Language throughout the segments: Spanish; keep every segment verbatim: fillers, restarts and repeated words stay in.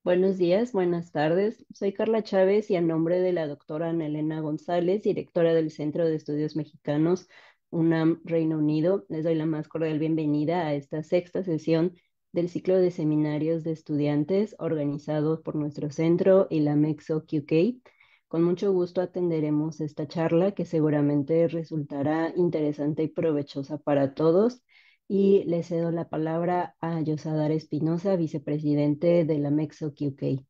Buenos días, buenas tardes. Soy Carla Chávez y a nombre de la doctora Ana Elena González, directora del Centro de Estudios Mexicanos UNAM Reino Unido, les doy la más cordial bienvenida a esta sexta sesión del ciclo de seminarios de estudiantes organizados por nuestro centro y la Mexo Q K. Con mucho gusto atenderemos esta charla que seguramente resultará interesante y provechosa para todos y le cedo la palabra a Yosadar Espinosa, vicepresidente de la Mexo Q K.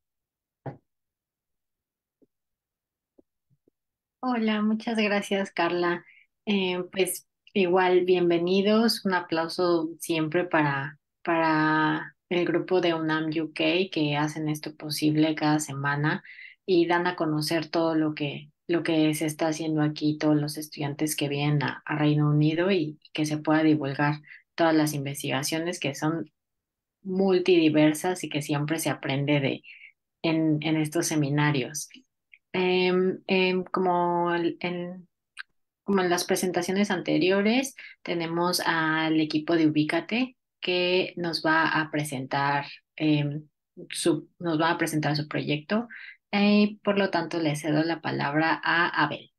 Hola, muchas gracias, Carla. Eh, pues igual, bienvenidos. Un aplauso siempre para, para el grupo de UNAM U K que hacen esto posible cada semana y dan a conocer todo lo que, lo que se está haciendo aquí, todos los estudiantes que vienen a, a Reino Unido y que se pueda divulgar todas las investigaciones que son multidiversas y que siempre se aprende de en, en estos seminarios. Em, em, como el- en, como en las presentaciones anteriores, tenemos al equipo de Ubícate que nos va a presentar em, su, nos va a presentar su proyecto. Eh, por lo tanto, le cedo la palabra a Abel.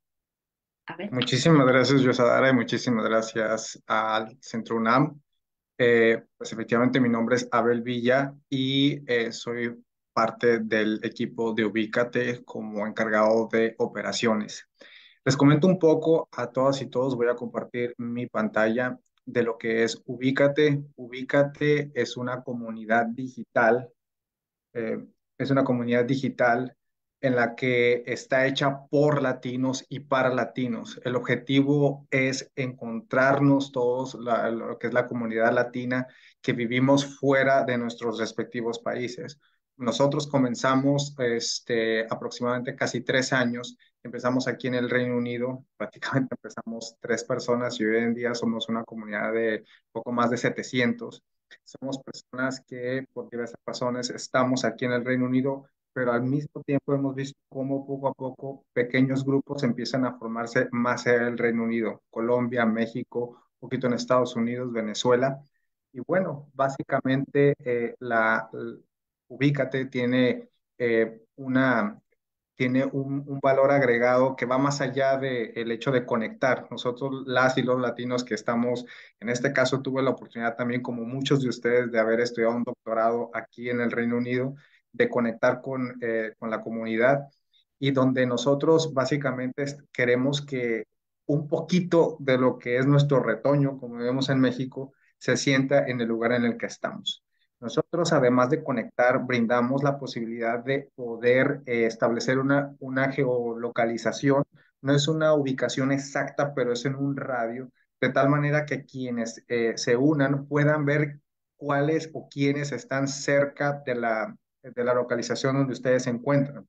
Abel. Muchísimas gracias, Yosadara, y muchísimas gracias al Centro UNAM. Eh, pues efectivamente mi nombre es Abel Villa y eh, soy parte del equipo de Ubícate como encargado de operaciones. Les comento un poco a todas y todos, voy a compartir mi pantalla de lo que es Ubícate. Ubícate es una comunidad digital eh, es una comunidad digital en la que está hecha por latinos y para latinos. El objetivo es encontrarnos todos, la- lo que es la comunidad latina, que vivimos fuera de nuestros respectivos países. Nosotros comenzamos este, aproximadamente casi tres años. Empezamos aquí en el Reino Unido, prácticamente empezamos tres personas y hoy en día somos una comunidad de poco más de setecientos. Somos personas que por diversas razones estamos aquí en el Reino Unido, pero al mismo tiempo hemos visto cómo poco a poco pequeños grupos empiezan a formarse más en el Reino Unido, Colombia, México, un poquito en Estados Unidos, Venezuela. Y bueno, básicamente eh, la, la Ubícate tiene eh, una tiene un, un valor agregado que va más allá del hecho de conectar. Nosotros, las y los latinos que estamos, en este caso tuve la oportunidad también, como muchos de ustedes, de haber estudiado un doctorado aquí en el Reino Unido, de conectar con, eh, con la comunidad y donde nosotros básicamente queremos que un poquito de lo que es nuestro retoño, como vemos en México, se sienta en el lugar en el que estamos. Nosotros, además de conectar, brindamos la posibilidad de poder eh, establecer una, una geolocalización. No es una ubicación exacta, pero es en un radio, de tal manera que quienes eh, se unan puedan ver cuáles o quiénes están cerca de la, de la localización donde ustedes se encuentran.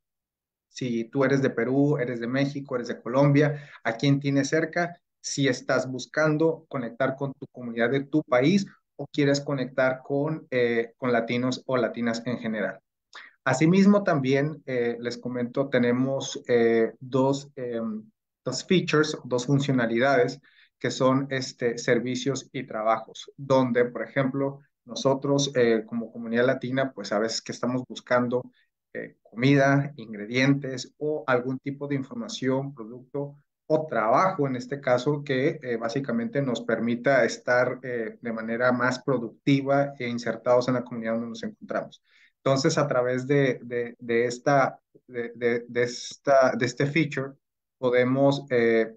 Si tú eres de Perú, eres de México, eres de Colombia, a quién tienes cerca, si estás buscando conectar con tu comunidad de tu país o quieres conectar con, eh, con latinos o latinas en general. Asimismo, también eh, les comento, tenemos eh, dos, eh, dos features, dos funcionalidades que son este, servicios y trabajos, donde, por ejemplo, nosotros eh, como comunidad latina, pues a veces que estamos buscando eh, comida, ingredientes o algún tipo de información, producto o trabajo, en este caso, que eh, básicamente nos permita estar eh, de manera más productiva e insertados en la comunidad donde nos encontramos. Entonces, a través de, de, de esta, de, de, de, esta, de este feature, podemos, eh,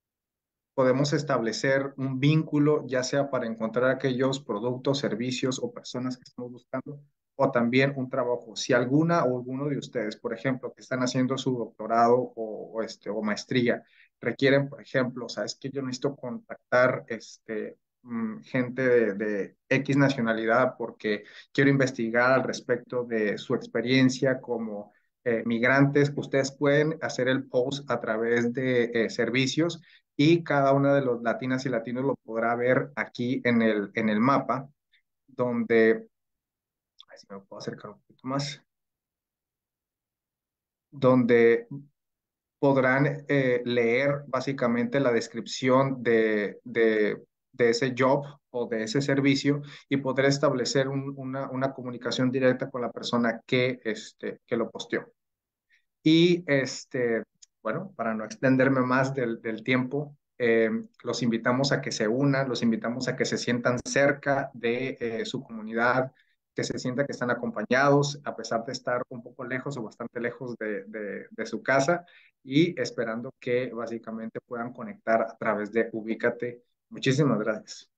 podemos establecer un vínculo, ya sea para encontrar aquellos productos, servicios o personas que estamos buscando, o también un trabajo. Si alguna o alguno de ustedes, por ejemplo, que están haciendo su doctorado o, o, este, o maestría, requieren, por ejemplo, sabes que yo necesito contactar este, mm, gente de, de X nacionalidad porque quiero investigar al respecto de su experiencia como eh, migrantes, ustedes pueden hacer el post a través de eh, servicios y cada una de los latinas y latinos lo podrá ver aquí en el, en el mapa, donde, a ver si me puedo acercar un poquito más, donde podrán eh, leer básicamente la descripción de, de, de ese job o de ese servicio y poder establecer un, una, una, comunicación directa con la persona que, este, que lo posteó. Y este, bueno, para no extenderme más del, del tiempo, eh, los invitamos a que se unan, los invitamos a que se sientan cerca de eh, su comunidad, que se sientan que están acompañados, a pesar de estar un poco lejos o bastante lejos de, de, de su casa, y esperando que básicamente puedan conectar a través de Ubícate. Muchísimas gracias.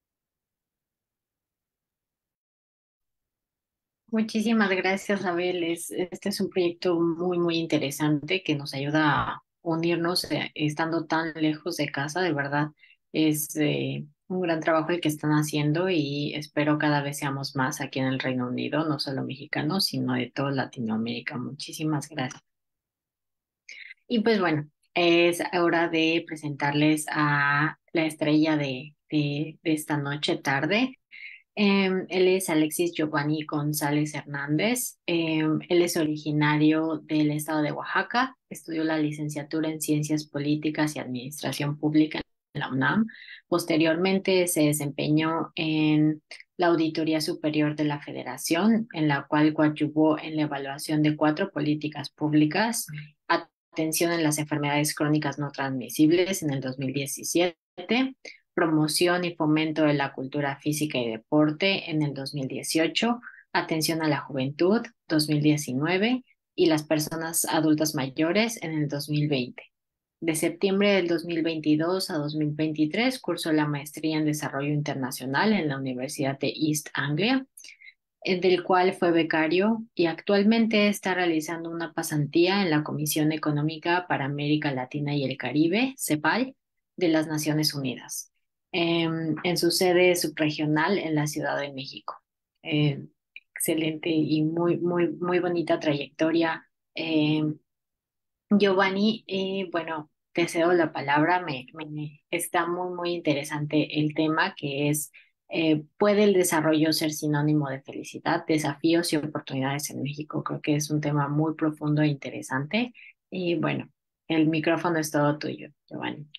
Muchísimas gracias, Abel. Es, este es un proyecto muy, muy interesante que nos ayuda a unirnos eh, estando tan lejos de casa. De verdad, es eh, un gran trabajo el que están haciendo y espero cada vez seamos más aquí en el Reino Unido, no solo mexicanos, sino de toda Latinoamérica. Muchísimas gracias. Y pues bueno, es hora de presentarles a la estrella de, de, de esta noche tarde. Em, él es Alexis Giovanni González Hernández. Em, él es originario del estado de Oaxaca. Estudió la licenciatura en Ciencias Políticas y Administración Pública en la UNAM. Posteriormente se desempeñó en la Auditoría Superior de la Federación, en la cual coadyuvó en la evaluación de cuatro políticas públicas: atención en las enfermedades crónicas no transmisibles en el dos mil diecisiete, promoción y fomento de la cultura física y deporte en el dos mil dieciocho, atención a la juventud dos mil diecinueve y las personas adultas mayores en el dos mil veinte. De septiembre del dos mil veintidós a dos mil veintitrés cursó la maestría en Desarrollo Internacional en la Universidad de East Anglia, eh, del cual fue becario, y actualmente está realizando una pasantía en la Comisión Económica para América Latina y el Caribe, CEPAL, de las Naciones Unidas, em, en su sede subregional en la Ciudad de México. Eh, excelente y muy, muy, muy bonita trayectoria. em, Giovanni, eh, bueno, te cedo la palabra. Me, me- está muy, muy interesante el tema que es, eh, ¿puede el desarrollo ser sinónimo de felicidad? Desafíos y oportunidades en México. Creo que es un tema muy profundo e interesante. Y bueno, el micrófono es todo tuyo, Giovanni.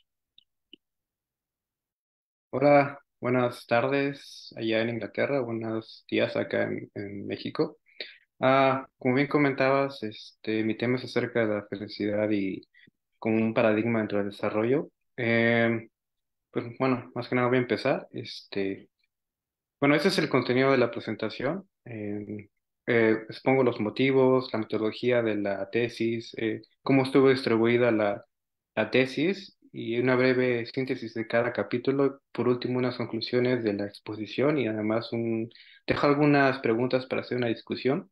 Hola, buenas tardes allá en Inglaterra, buenos días acá en, en México. Ah, como bien comentabas, este, mi tema es acerca de la felicidad y como un paradigma dentro del desarrollo. Em, pues bueno, más que nada voy a empezar. Este, bueno, ese es el contenido de la presentación. Em, eh, expongo los motivos, la metodología de la tesis, eh, cómo estuvo distribuida la, la tesis y una breve síntesis de cada capítulo. Por último, unas conclusiones de la exposición y además un, dejo algunas preguntas para hacer una discusión.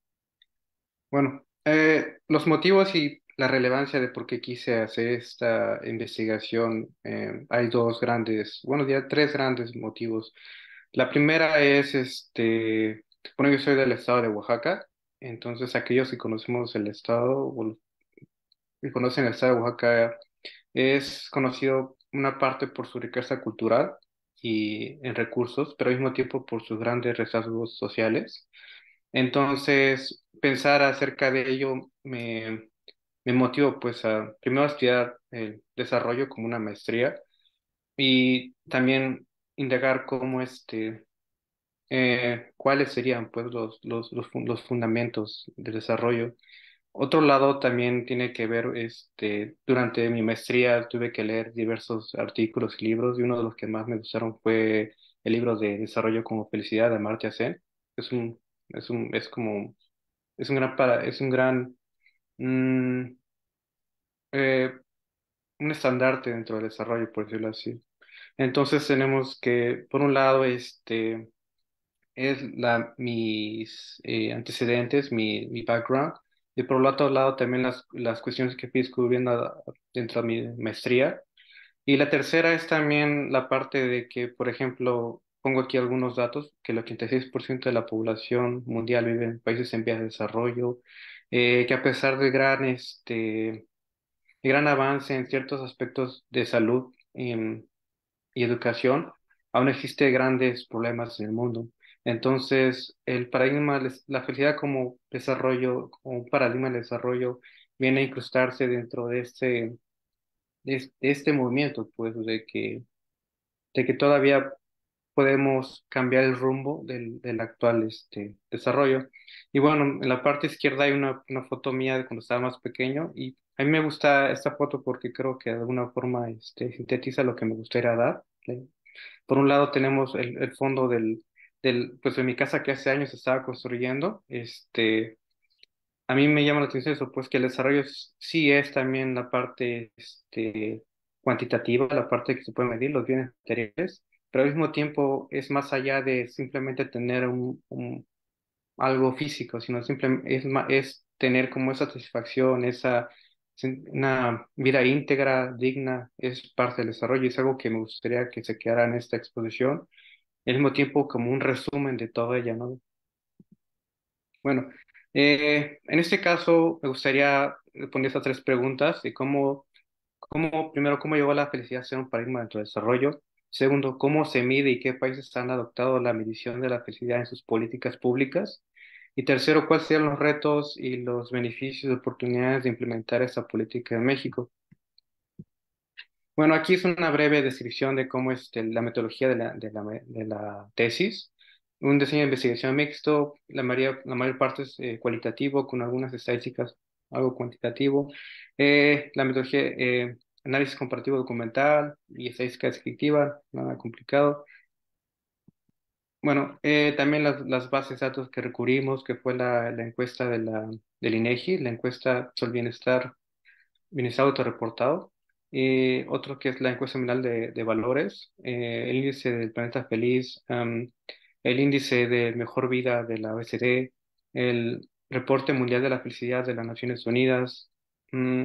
Bueno, eh, los motivos y la relevancia de por qué quise hacer esta investigación, eh, hay dos grandes, bueno, ya tres grandes motivos. La primera es, este, bueno, yo soy del estado de Oaxaca, entonces aquellos que conocemos el estado, o los que conocen el estado de Oaxaca, es conocido una parte por su riqueza cultural y en recursos, pero al mismo tiempo por sus grandes rezagos sociales. Entonces, pensar acerca de ello me, me motivó pues a primero a estudiar el desarrollo como una maestría y también indagar cómo este, eh, cuáles serían pues los, los, los, fun- los fundamentos del desarrollo. Otro lado también tiene que ver, este, durante mi maestría tuve que leer diversos artículos y libros y uno de los que más me gustaron fue el libro de Desarrollo como Felicidad de Amartya Sen. Es un, es un, es como es un gran para, es un gran mm, eh, un estandarte dentro del desarrollo, por decirlo así. Entonces tenemos que, por un lado, este es la, mis eh, antecedentes, mi, mi background, y por el otro lado también las, las cuestiones que fui descubriendo a- dentro de mi maestría. Y la tercera es también la parte de que, por ejemplo, pongo aquí algunos datos, que el ochenta y seis por ciento de la población mundial vive en países en vías de desarrollo, eh, que a pesar de gran, este, de gran avance en ciertos aspectos de salud em, y educación, aún existe grandes problemas en el mundo. Entonces, el paradigma, de la felicidad como desarrollo, como un paradigma de desarrollo, viene a incrustarse dentro de este, de este, de este movimiento, pues, de que de que todavía podemos cambiar el rumbo del, del actual este, desarrollo. Y bueno, en la parte izquierda hay una, una foto mía de cuando estaba más pequeño y a mí me gusta esta foto porque creo que de alguna forma este, sintetiza lo que me gustaría dar. ¿Sí? Por un lado tenemos el, el fondo del, del, pues de mi casa que hace años estaba construyendo. Este, a mí me llama la atención eso, pues que el desarrollo s- sí es también la parte este, cuantitativa, la parte que se puede medir, los bienes materiales, pero al mismo tiempo es más allá de simplemente tener un, un- algo físico, sino simplemente es, ma- es tener como esa satisfacción, esa sen- una vida íntegra, digna, es parte del desarrollo y es algo que me gustaría que se quedara en esta exposición, y al mismo tiempo como un resumen de todo ella, ¿no? Bueno, eh, en este caso me gustaría responder estas tres preguntas de cómo, cómo, primero, cómo llegó la felicidad a ser un paradigma dentro del desarrollo. Segundo, cómo se mide y qué países han adoptado la medición de la felicidad en sus políticas públicas. Y tercero, cuáles serían los retos y los beneficios y oportunidades de implementar esta política en México. Bueno, aquí es una breve descripción de cómo es este, la metodología de la, de la, de la tesis. Un diseño de investigación mixto, la mayor, la mayor parte es eh, cualitativo, con algunas estadísticas, algo cuantitativo. Eh, la metodología, eh, análisis comparativo documental y estadística descriptiva, nada complicado. Bueno, eh, también las, las bases de datos que recurrimos, que fue la, la encuesta de la, del INEGI, la encuesta sobre el bienestar bienestar autorreportado. Eh, otro que es la encuesta mundial de, de valores, eh, el índice del planeta feliz, am, el índice de mejor vida de la O E C D, el reporte mundial de la felicidad de las Naciones Unidas. mm,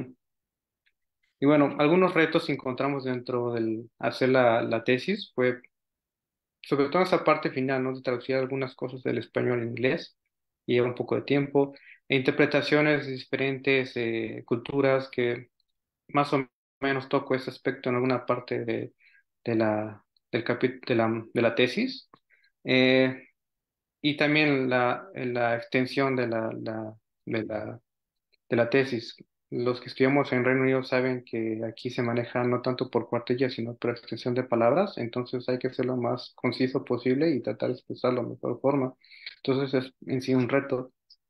y bueno, algunos retos que encontramos dentro del hacer la, la tesis fue sobre todo esa parte final, ¿no? De traducir algunas cosas del español al inglés, y lleva un poco de tiempo, e interpretaciones de diferentes eh, culturas que más o menos toco ese aspecto en alguna parte de, de la, del capi- de la, de la tesis. Eh, y también la, la extensión de la, la- de la, de la tesis. Los que estudiamos en Reino Unido saben que aquí se maneja no tanto por cuartillas, sino por extensión de palabras, entonces hay que ser lo más conciso posible y tratar de expresarlo de la mejor forma. Entonces es en sí un reto.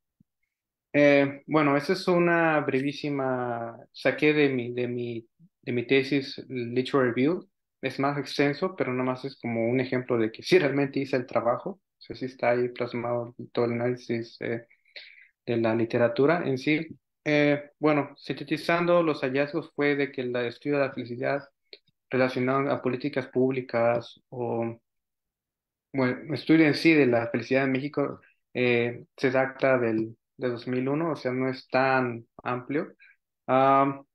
Eh, bueno, esa es una brevísima, saqué de mi, de mi, de mi tesis Literature Review, es más extenso, pero nada más es como un ejemplo de que sí realmente hice el trabajo, o sea, sí está ahí plasmado todo el análisis eh, de la literatura en sí. Eh, bueno, sintetizando, los hallazgos fue de que el estudio de la felicidad relacionado a políticas públicas o bueno, estudio en sí de la felicidad en México eh, se data del, de dos mil uno, o sea, no es tan amplio. Am,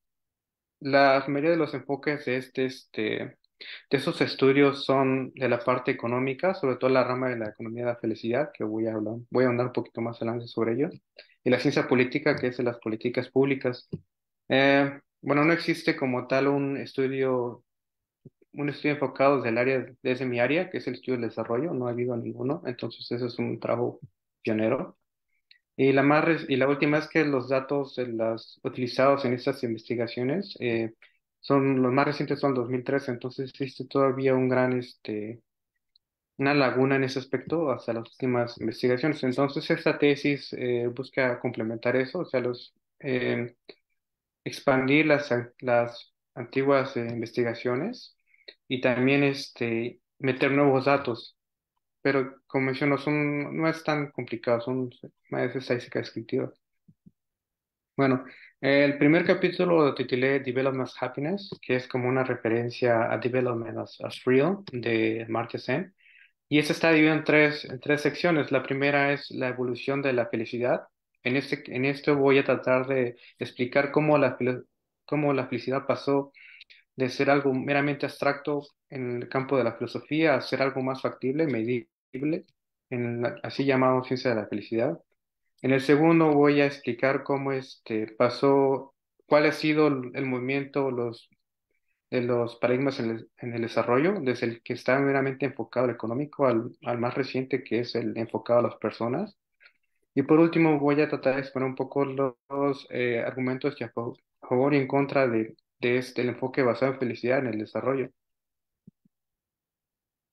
la mayoría de los enfoques de, este, este, de esos estudios son de la parte económica, sobre todo la rama de la economía de la felicidad, que voy a hablar, voy a hablar un poquito más adelante sobre ello, y la ciencia política, que es de las políticas públicas. Eh, bueno, no existe como tal un estudio un estudio enfocado desde el área, desde mi área, que es el estudio del desarrollo, no ha habido ninguno, entonces ese es un trabajo pionero. Y la, más, re- y la última es que los datos de las, utilizados en estas investigaciones eh, son, los más recientes son dos mil trece, entonces existe todavía un gran, este, una laguna en ese aspecto hasta las últimas investigaciones. Entonces esta tesis eh, busca complementar eso, o sea, los, eh, expandir las, an- las antiguas eh, investigaciones y también este, meter nuevos datos. Pero como menciono, son, no es tan complicado, son más estadística descriptiva. Bueno, el primer capítulo lo titulé Development as Happiness, que es como una referencia a Development as, as Real de Amartya Sen. Y este está dividido en tres, en tres secciones. La primera es la evolución de la felicidad. En este, en esto voy a tratar de explicar cómo la, felicidad cómo la felicidad pasó de ser algo meramente abstracto en el campo de la filosofía a ser algo más factible, medible, en la así llamado ciencia de la felicidad. En el segundo voy a explicar cómo este pasó, cuál ha sido el, el movimiento los, de los paradigmas en el, en el desarrollo, desde el que está meramente enfocado al económico al, al más reciente que es el enfocado a las personas. Y por último, voy a tratar de exponer un poco los, los, eh, argumentos que a fa- favor y en contra de, de este el enfoque basado en felicidad en el desarrollo.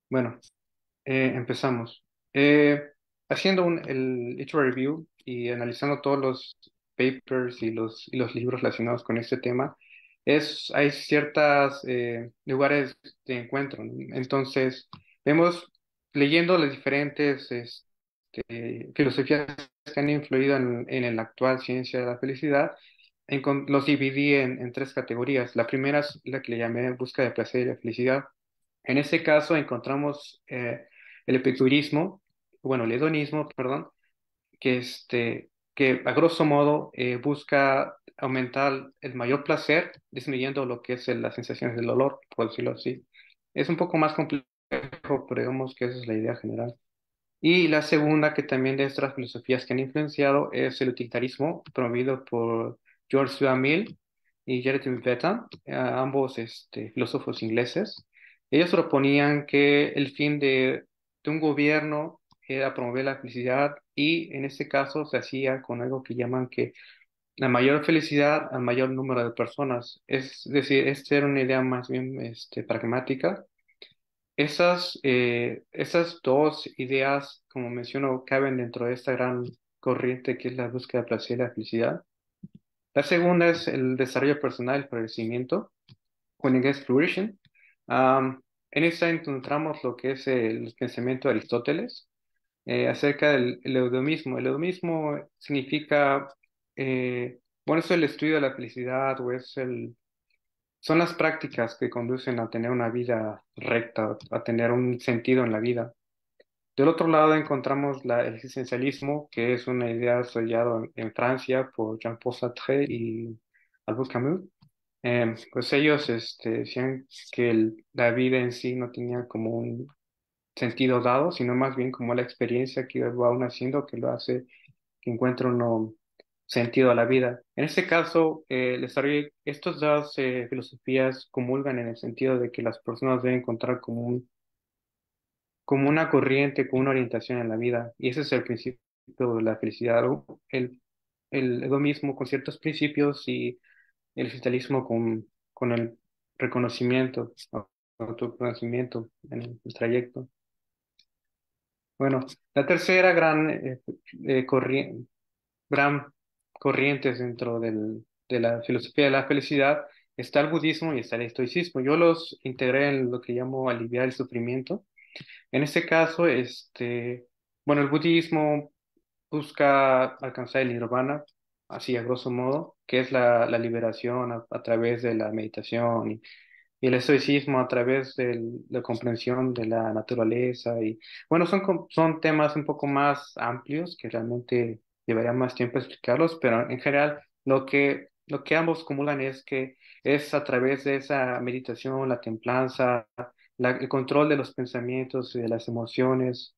Bueno, eh, empezamos. Eh, haciendo un, el Literature Review y analizando todos los papers y los, y los libros relacionados con este tema, es, hay ciertos lugares de encuentro, ¿no? Entonces, vemos, leyendo las diferentes este, filosofías que han influido en, en la actual ciencia de la felicidad, encon- los dividí en, en tres categorías. La primera es la que le llamé busca de placer y la felicidad. En este caso encontramos eh, el epicurismo, bueno, el hedonismo, perdón, que, este, que a grosso modo eh, busca aumentar el mayor placer, disminuyendo lo que es el- las sensaciones del dolor, por decirlo así. Es un poco más complejo, pero digamos que esa es la idea general. Y la segunda, que también de estas filosofías que han influenciado, es el utilitarismo, promovido por George Stuart Mill y Jeremy Bentham, eh, ambos este, filósofos ingleses. Ellos proponían que el fin de, de un gobierno era promover la felicidad y en este caso se hacía con algo que llaman que la mayor felicidad al mayor número de personas. Es decir, esta era una idea más bien este, pragmática. Esas, eh, esas dos ideas, como menciono, caben dentro de esta gran corriente que es la búsqueda del placer y la felicidad. La segunda es el desarrollo personal, el florecimiento, o en inglés flourishing. Am, en esta encontramos lo que es el pensamiento de Aristóteles eh, acerca del el eudemismo. El eudemismo significa, eh, bueno, es el estudio de la felicidad o es el son las prácticas que conducen a tener una vida recta, a tener un sentido en la vida. Del otro lado encontramos la, el existencialismo, que es una idea desarrollada en, en Francia por Jean-Paul Sartre y Albert Camus. Eh, pues ellos este, decían que el- la vida en sí no tenía como un sentido dado, sino más bien como la experiencia que va uno haciendo que lo hace que encuentre uno sentido a la vida. En este caso, eh, el desarrollo, estas dos eh, filosofías comulgan en el sentido de que las personas deben encontrar como un, como una corriente, como una orientación en la vida, y ese es el principio de la felicidad, ¿no? El, el hedonismo con ciertos principios y el socialismo con, con el reconocimiento, autoconocimiento en el trayecto. Bueno, la tercera gran, eh, eh, corri- gran corrientes dentro del- de la filosofía de la felicidad está el budismo y está el estoicismo. Yo los integré en lo que llamo aliviar el sufrimiento. En este caso, este, bueno, el budismo busca alcanzar el nirvana, así a grosso modo, que es la, la liberación a, a través de la meditación y, y el estoicismo a través de la comprensión de la naturaleza. Y bueno, son, com- son temas un poco más amplios que realmente llevaría más tiempo explicarlos, pero en general lo que, lo que ambos acumulan es que es a través de esa meditación, la templanza, la- el control de los pensamientos y de las emociones,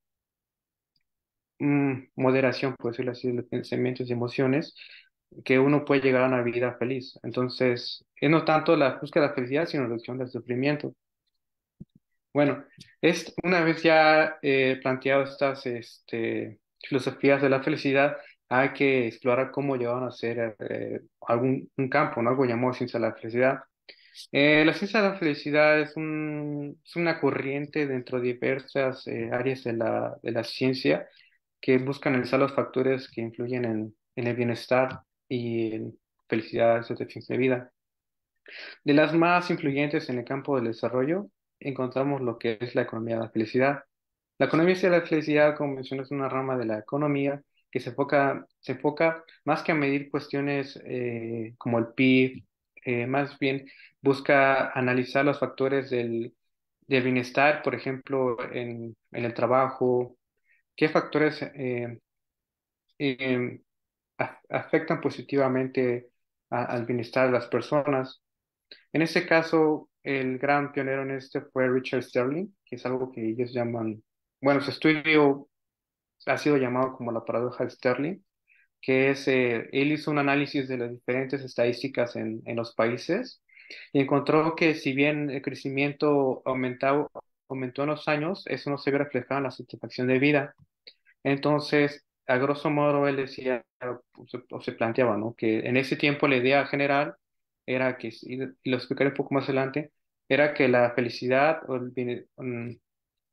mm, moderación, por decirlo así, de los pensamientos y emociones, que uno puede llegar a una vida feliz. Entonces, es no tanto la búsqueda de la felicidad, sino la reducción del sufrimiento. Bueno, es, una vez ya eh, planteado estas este, filosofías de la felicidad, hay que explorar cómo llegaron a ser eh, algún un campo, ¿no? Algo llamado ciencia de la felicidad. Eh, la ciencia de la felicidad es, un, es una corriente dentro de diversas eh, áreas de la, de la ciencia que buscan analizar los factores que influyen en, en el bienestar y en felicidad, satisfacción de vida. De las más influyentes en el campo del desarrollo, encontramos lo que es la economía de la felicidad. La economía de la felicidad, como mencioné, es una rama de la economía que se enfoca, se enfoca más que a medir cuestiones eh, como el P I B, eh, más bien busca analizar los factores del, del bienestar, por ejemplo, en, en el trabajo, qué factores eh, eh, af- afectan positivamente a- al bienestar de las personas. En este caso, el gran pionero en este fue Richard Sterling, que es algo que ellos llaman, bueno, su estudio ha sido llamado como la paradoja de Sterling, que es, eh, él hizo un análisis de las diferentes estadísticas en, en los países y encontró que si bien el crecimiento aumentaba, aumentó en los años, eso no se ve reflejado en la satisfacción de vida. Entonces, a grosso modo, él decía, o se, o se planteaba, ¿no? Que en ese tiempo la idea general era que, y y lo explicaré un poco más adelante, era que la felicidad o el, biene- mm,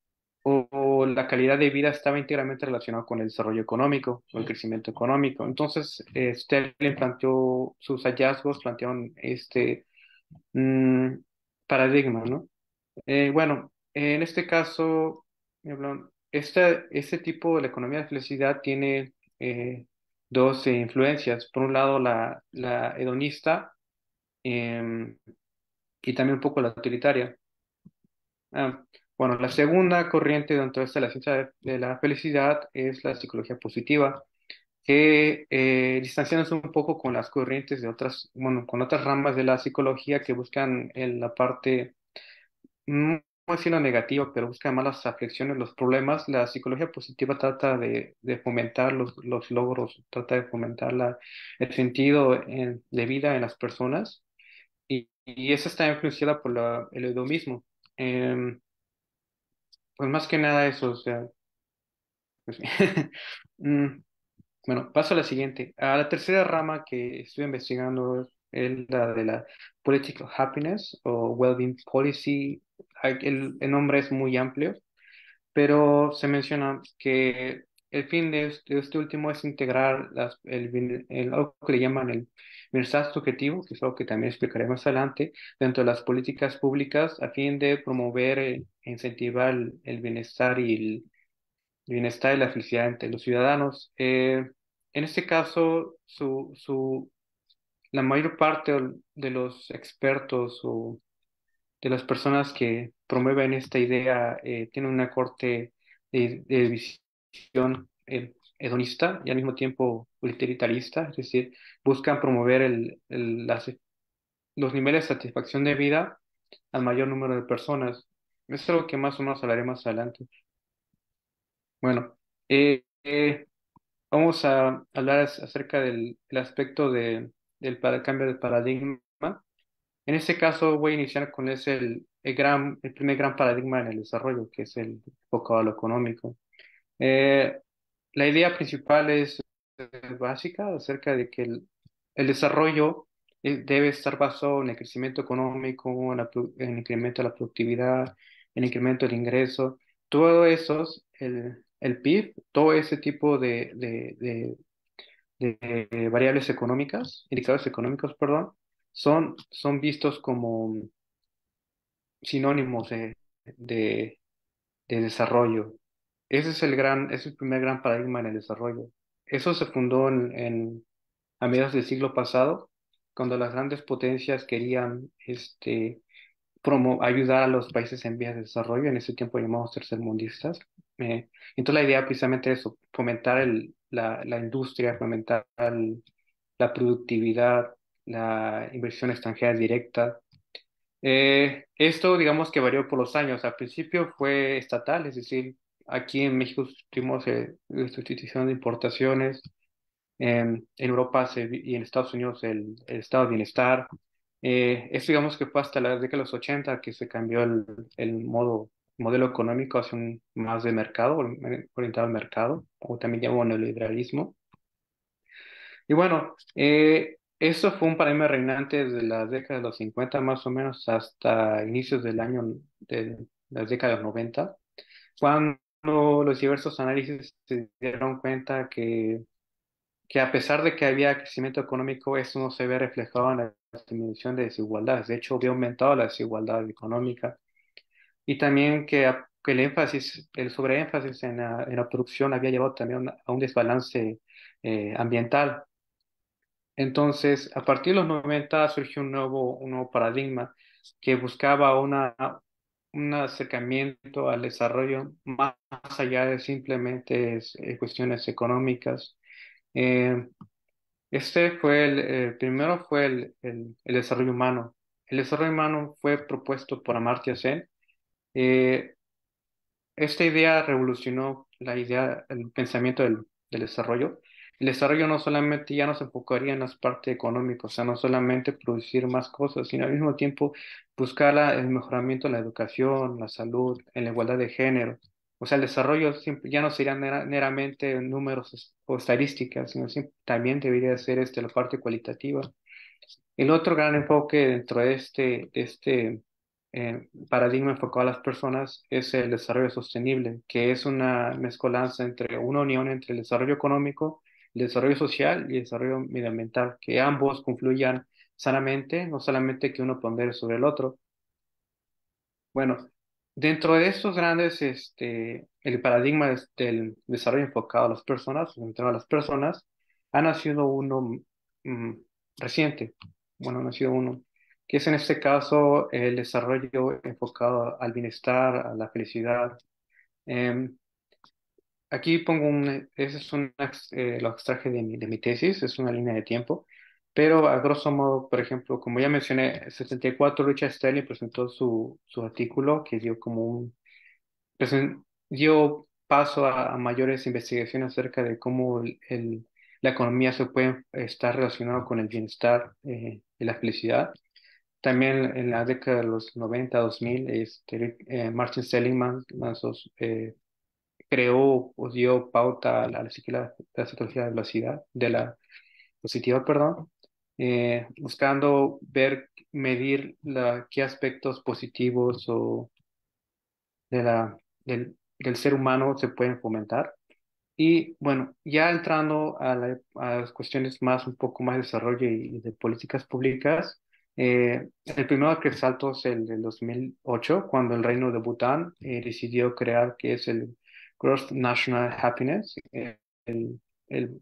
o, o la calidad de vida estaba íntegramente relacionada con el desarrollo económico o el crecimiento económico. Entonces, eh, Sterling planteó sus hallazgos, plantearon este mm, paradigma, ¿no? Eh, bueno, en este caso, Yablón, este, este tipo de la economía de felicidad tiene eh, dos eh, influencias. Por un lado, la, la hedonista em, y también un poco la utilitaria. Ah, bueno, la segunda corriente dentro de esta, la ciencia de, de la felicidad es la psicología positiva, que eh, distanciándose un poco con las corrientes de otras, bueno, con otras ramas de la psicología que buscan en la parte no voy a decir lo negativo, pero busca más las aflicciones, los problemas. La psicología positiva trata de, de fomentar los, los logros, trata de fomentar la, el sentido en- de vida en las personas y, y esa está influenciada por la, el hedonismo. Em, pues más que nada eso, o sea, pues, mm, bueno, paso a la siguiente. A la tercera rama que estoy investigando es la de la Political Happiness o Wellbeing Policy. Ay, El, el nombre es muy amplio, pero se menciona que el fin de este, de este último es integrar las, el, bien- el- algo que le llaman el bienestar subjetivo, que es algo que también explicaré más adelante, dentro de las políticas públicas a fin de promover e incentivar el, el bienestar y el bienestar y la felicidad entre los ciudadanos. Eh, en este caso, su, su, la mayor parte de los expertos o de las personas que promueven esta idea eh, tienen una corte de, de visión eh, hedonista y al mismo tiempo utilitarista, es decir, buscan promover el, el- las- los niveles de satisfacción de vida al mayor número de personas. Es algo que más o menos hablaré más adelante. Bueno, eh, eh, vamos a hablar as- acerca del, el aspecto de, del para- cambio de paradigma. En este caso voy a iniciar con ese el, el gran, el primer gran paradigma en el desarrollo, que es el enfocado a lo económico. Eh, la idea principal es eh, básica acerca de que el, el desarrollo eh, debe estar basado en el crecimiento económico, en, la pro- en el incremento de la productividad, en el incremento del ingreso. Todo eso, el, el P I B, todo ese tipo de, de, de de, de variables económicas, indicadores económicos, perdón, son, son vistos como sinónimos de, de, de desarrollo. Ese es el gran, es el primer gran paradigma en el desarrollo. Eso se fundó en, en- a mediados del siglo pasado, cuando las grandes potencias querían este, promo- ayudar a los países en vías de desarrollo, en ese tiempo llamados tercermundistas. Eh, entonces la idea precisamente es eso, fomentar el, la, la industria, fomentar el- la productividad, la inversión extranjera directa. Eh, esto digamos que varió por los años. Al principio fue estatal, es decir, aquí en México tuvimos eh, sustitución de importaciones, en, en Europa se vi- y en Estados Unidos el, el estado de bienestar. Eh, esto digamos que fue hasta la década de los ochenta que se cambió el, el modo, modelo económico hacia un más de mercado, ori- orientado al mercado, o también llamado neoliberalismo. Y bueno, eh, eso fue un paradigma reinante desde la década de los cincuenta más o menos hasta inicios del año de las décadas noventa, cuando los diversos análisis se dieron cuenta que que a pesar de que había crecimiento económico, eso no se ve reflejado en la disminución de desigualdades. De hecho, había aumentado la desigualdad económica y también que, a- que el énfasis, el sobreénfasis en la, en la producción había llevado también a un desbalance eh, ambiental. Entonces, a partir de los noventa surgió un nuevo, un nuevo paradigma que buscaba una, un acercamiento al desarrollo más allá de simplemente eh, cuestiones económicas. Eh, Este fue el, eh, primero fue el, el- el desarrollo humano. El desarrollo humano fue propuesto por Amartya Sen. Eh, Esta idea revolucionó la idea, el pensamiento del, del desarrollo. El desarrollo no solamente ya no se enfocaría en las partes económicas, o sea, no solamente producir más cosas, sino al mismo tiempo buscar la- el mejoramiento en la educación, la salud, en la igualdad de género. O sea, el desarrollo siempre, ya no sería mera- meramente números es- o estadísticas, sino sim- también debería ser este, la parte cualitativa. El otro gran enfoque dentro de este, de este eh, paradigma enfocado a las personas es el desarrollo sostenible, que es una mezcolanza entre una unión entre el desarrollo económico, el desarrollo social y el desarrollo medioambiental, que ambos confluyan sanamente, no solamente que uno pondere sobre el otro. Bueno, dentro de estos grandes, este, el paradigma des- del desarrollo enfocado a las personas, centrado a las personas, ha nacido uno mm, reciente, bueno, ha nacido uno, que es en este caso el desarrollo enfocado al bienestar, a la felicidad. Em, Aquí pongo un, ese es un, ex- eh, lo extraje de mi, de mi tesis, es una línea de tiempo, pero a grosso modo, por ejemplo, como ya mencioné, en setenta y cuatro Richard Sterling presentó su, su artículo que dio como un, presen- dio paso a, a mayores investigaciones acerca de cómo el, el- la economía se puede estar relacionada con el bienestar eh, y la felicidad. También en la década de los noventa, dos mil, este, eh, Martin Seligman lanzó eh, creó o dio pauta a la, a la psicología, la psicología de la velocidad, de la positiva, perdón, eh, buscando ver, medir la, qué aspectos positivos o de la, del, del ser humano se pueden fomentar. Y bueno, ya entrando a, la- a las cuestiones más, un poco más de desarrollo y, y de políticas públicas, eh, el primero que salto es el del dos mil ocho, cuando el reino de Bután eh, decidió crear que es el Gross National Happiness, eh, el, el-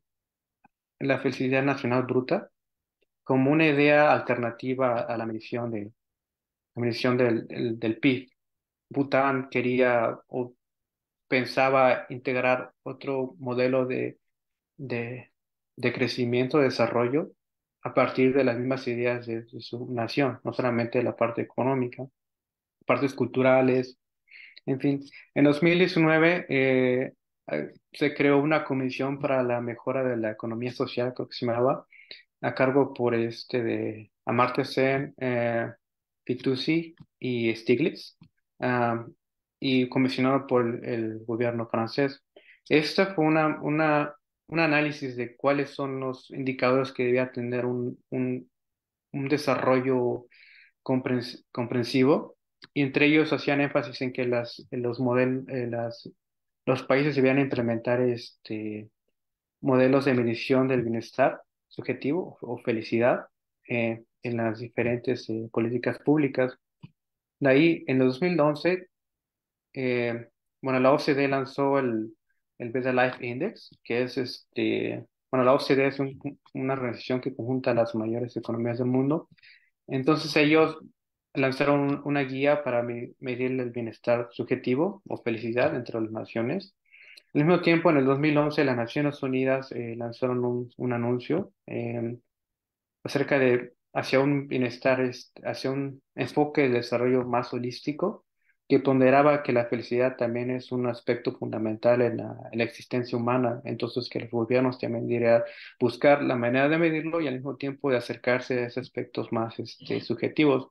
la felicidad nacional bruta, como una idea alternativa a la medición, de, la medición del, del, del P I B. Bután quería o pensaba integrar otro modelo de de, de crecimiento, de desarrollo, a partir de las mismas ideas de, de su nación, no solamente de la parte económica, partes culturales, en fin. En dos mil diecinueve eh, eh, se creó una comisión para la mejora de la economía social, creo que se llamaba, a cargo por este de Amartya Sen, eh, Fitoussi y Stiglitz, ah, y comisionado por el, el gobierno francés. Esta fue una, una, un análisis de cuáles son los indicadores que debía tener un, un, un desarrollo comprens- comprensivo, y entre ellos hacían énfasis en que las, en los, model, eh, las, los países debían implementar este modelos de medición del bienestar subjetivo o felicidad eh, en las diferentes eh, políticas públicas. De ahí, en el dos mil once, eh, bueno, la O C D lanzó el, el Better Life Index, que es este, bueno, la O C D es un- una organización que conjunta las mayores economías del mundo. Entonces ellos lanzaron una guía para me- medir el bienestar subjetivo o felicidad entre las naciones. Al mismo tiempo, en el dos mil once, las Naciones Unidas eh, lanzaron un, un anuncio eh, acerca de hacia un bienestar, est- hacia un enfoque de desarrollo más holístico, que ponderaba que la felicidad también es un aspecto fundamental en la, en la existencia humana. Entonces, que los gobiernos también deberían buscar la manera de medirlo y al mismo tiempo de acercarse a esos aspectos más este, subjetivos.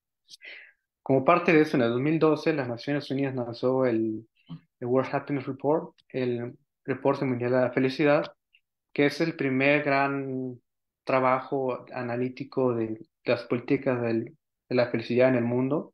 Como parte de eso, en el dos mil doce, las Naciones Unidas lanzó el, el World Happiness Report, el Reporte Mundial de la Felicidad, que es el primer gran trabajo analítico de, las políticas del- de la felicidad en el mundo.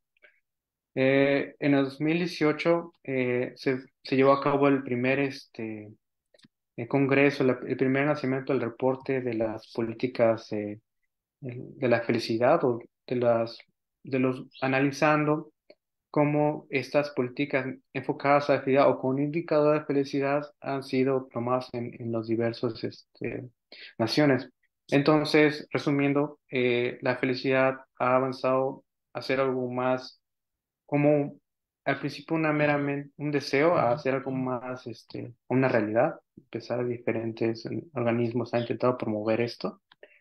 Eh, en el dos mil dieciocho eh, se, se llevó a cabo el primer este, eh, congreso, la- el primer nacimiento del reporte de las políticas eh, de la felicidad o de las de los analizando cómo estas políticas enfocadas a la felicidad o con un indicador de felicidad han sido tomadas en, en los diversos este, naciones. Entonces, resumiendo, eh, la felicidad ha avanzado a ser algo más como al principio una meramente un deseo a hacer algo más este, una realidad. A pesar de diferentes eh, organismos han intentado promover esto.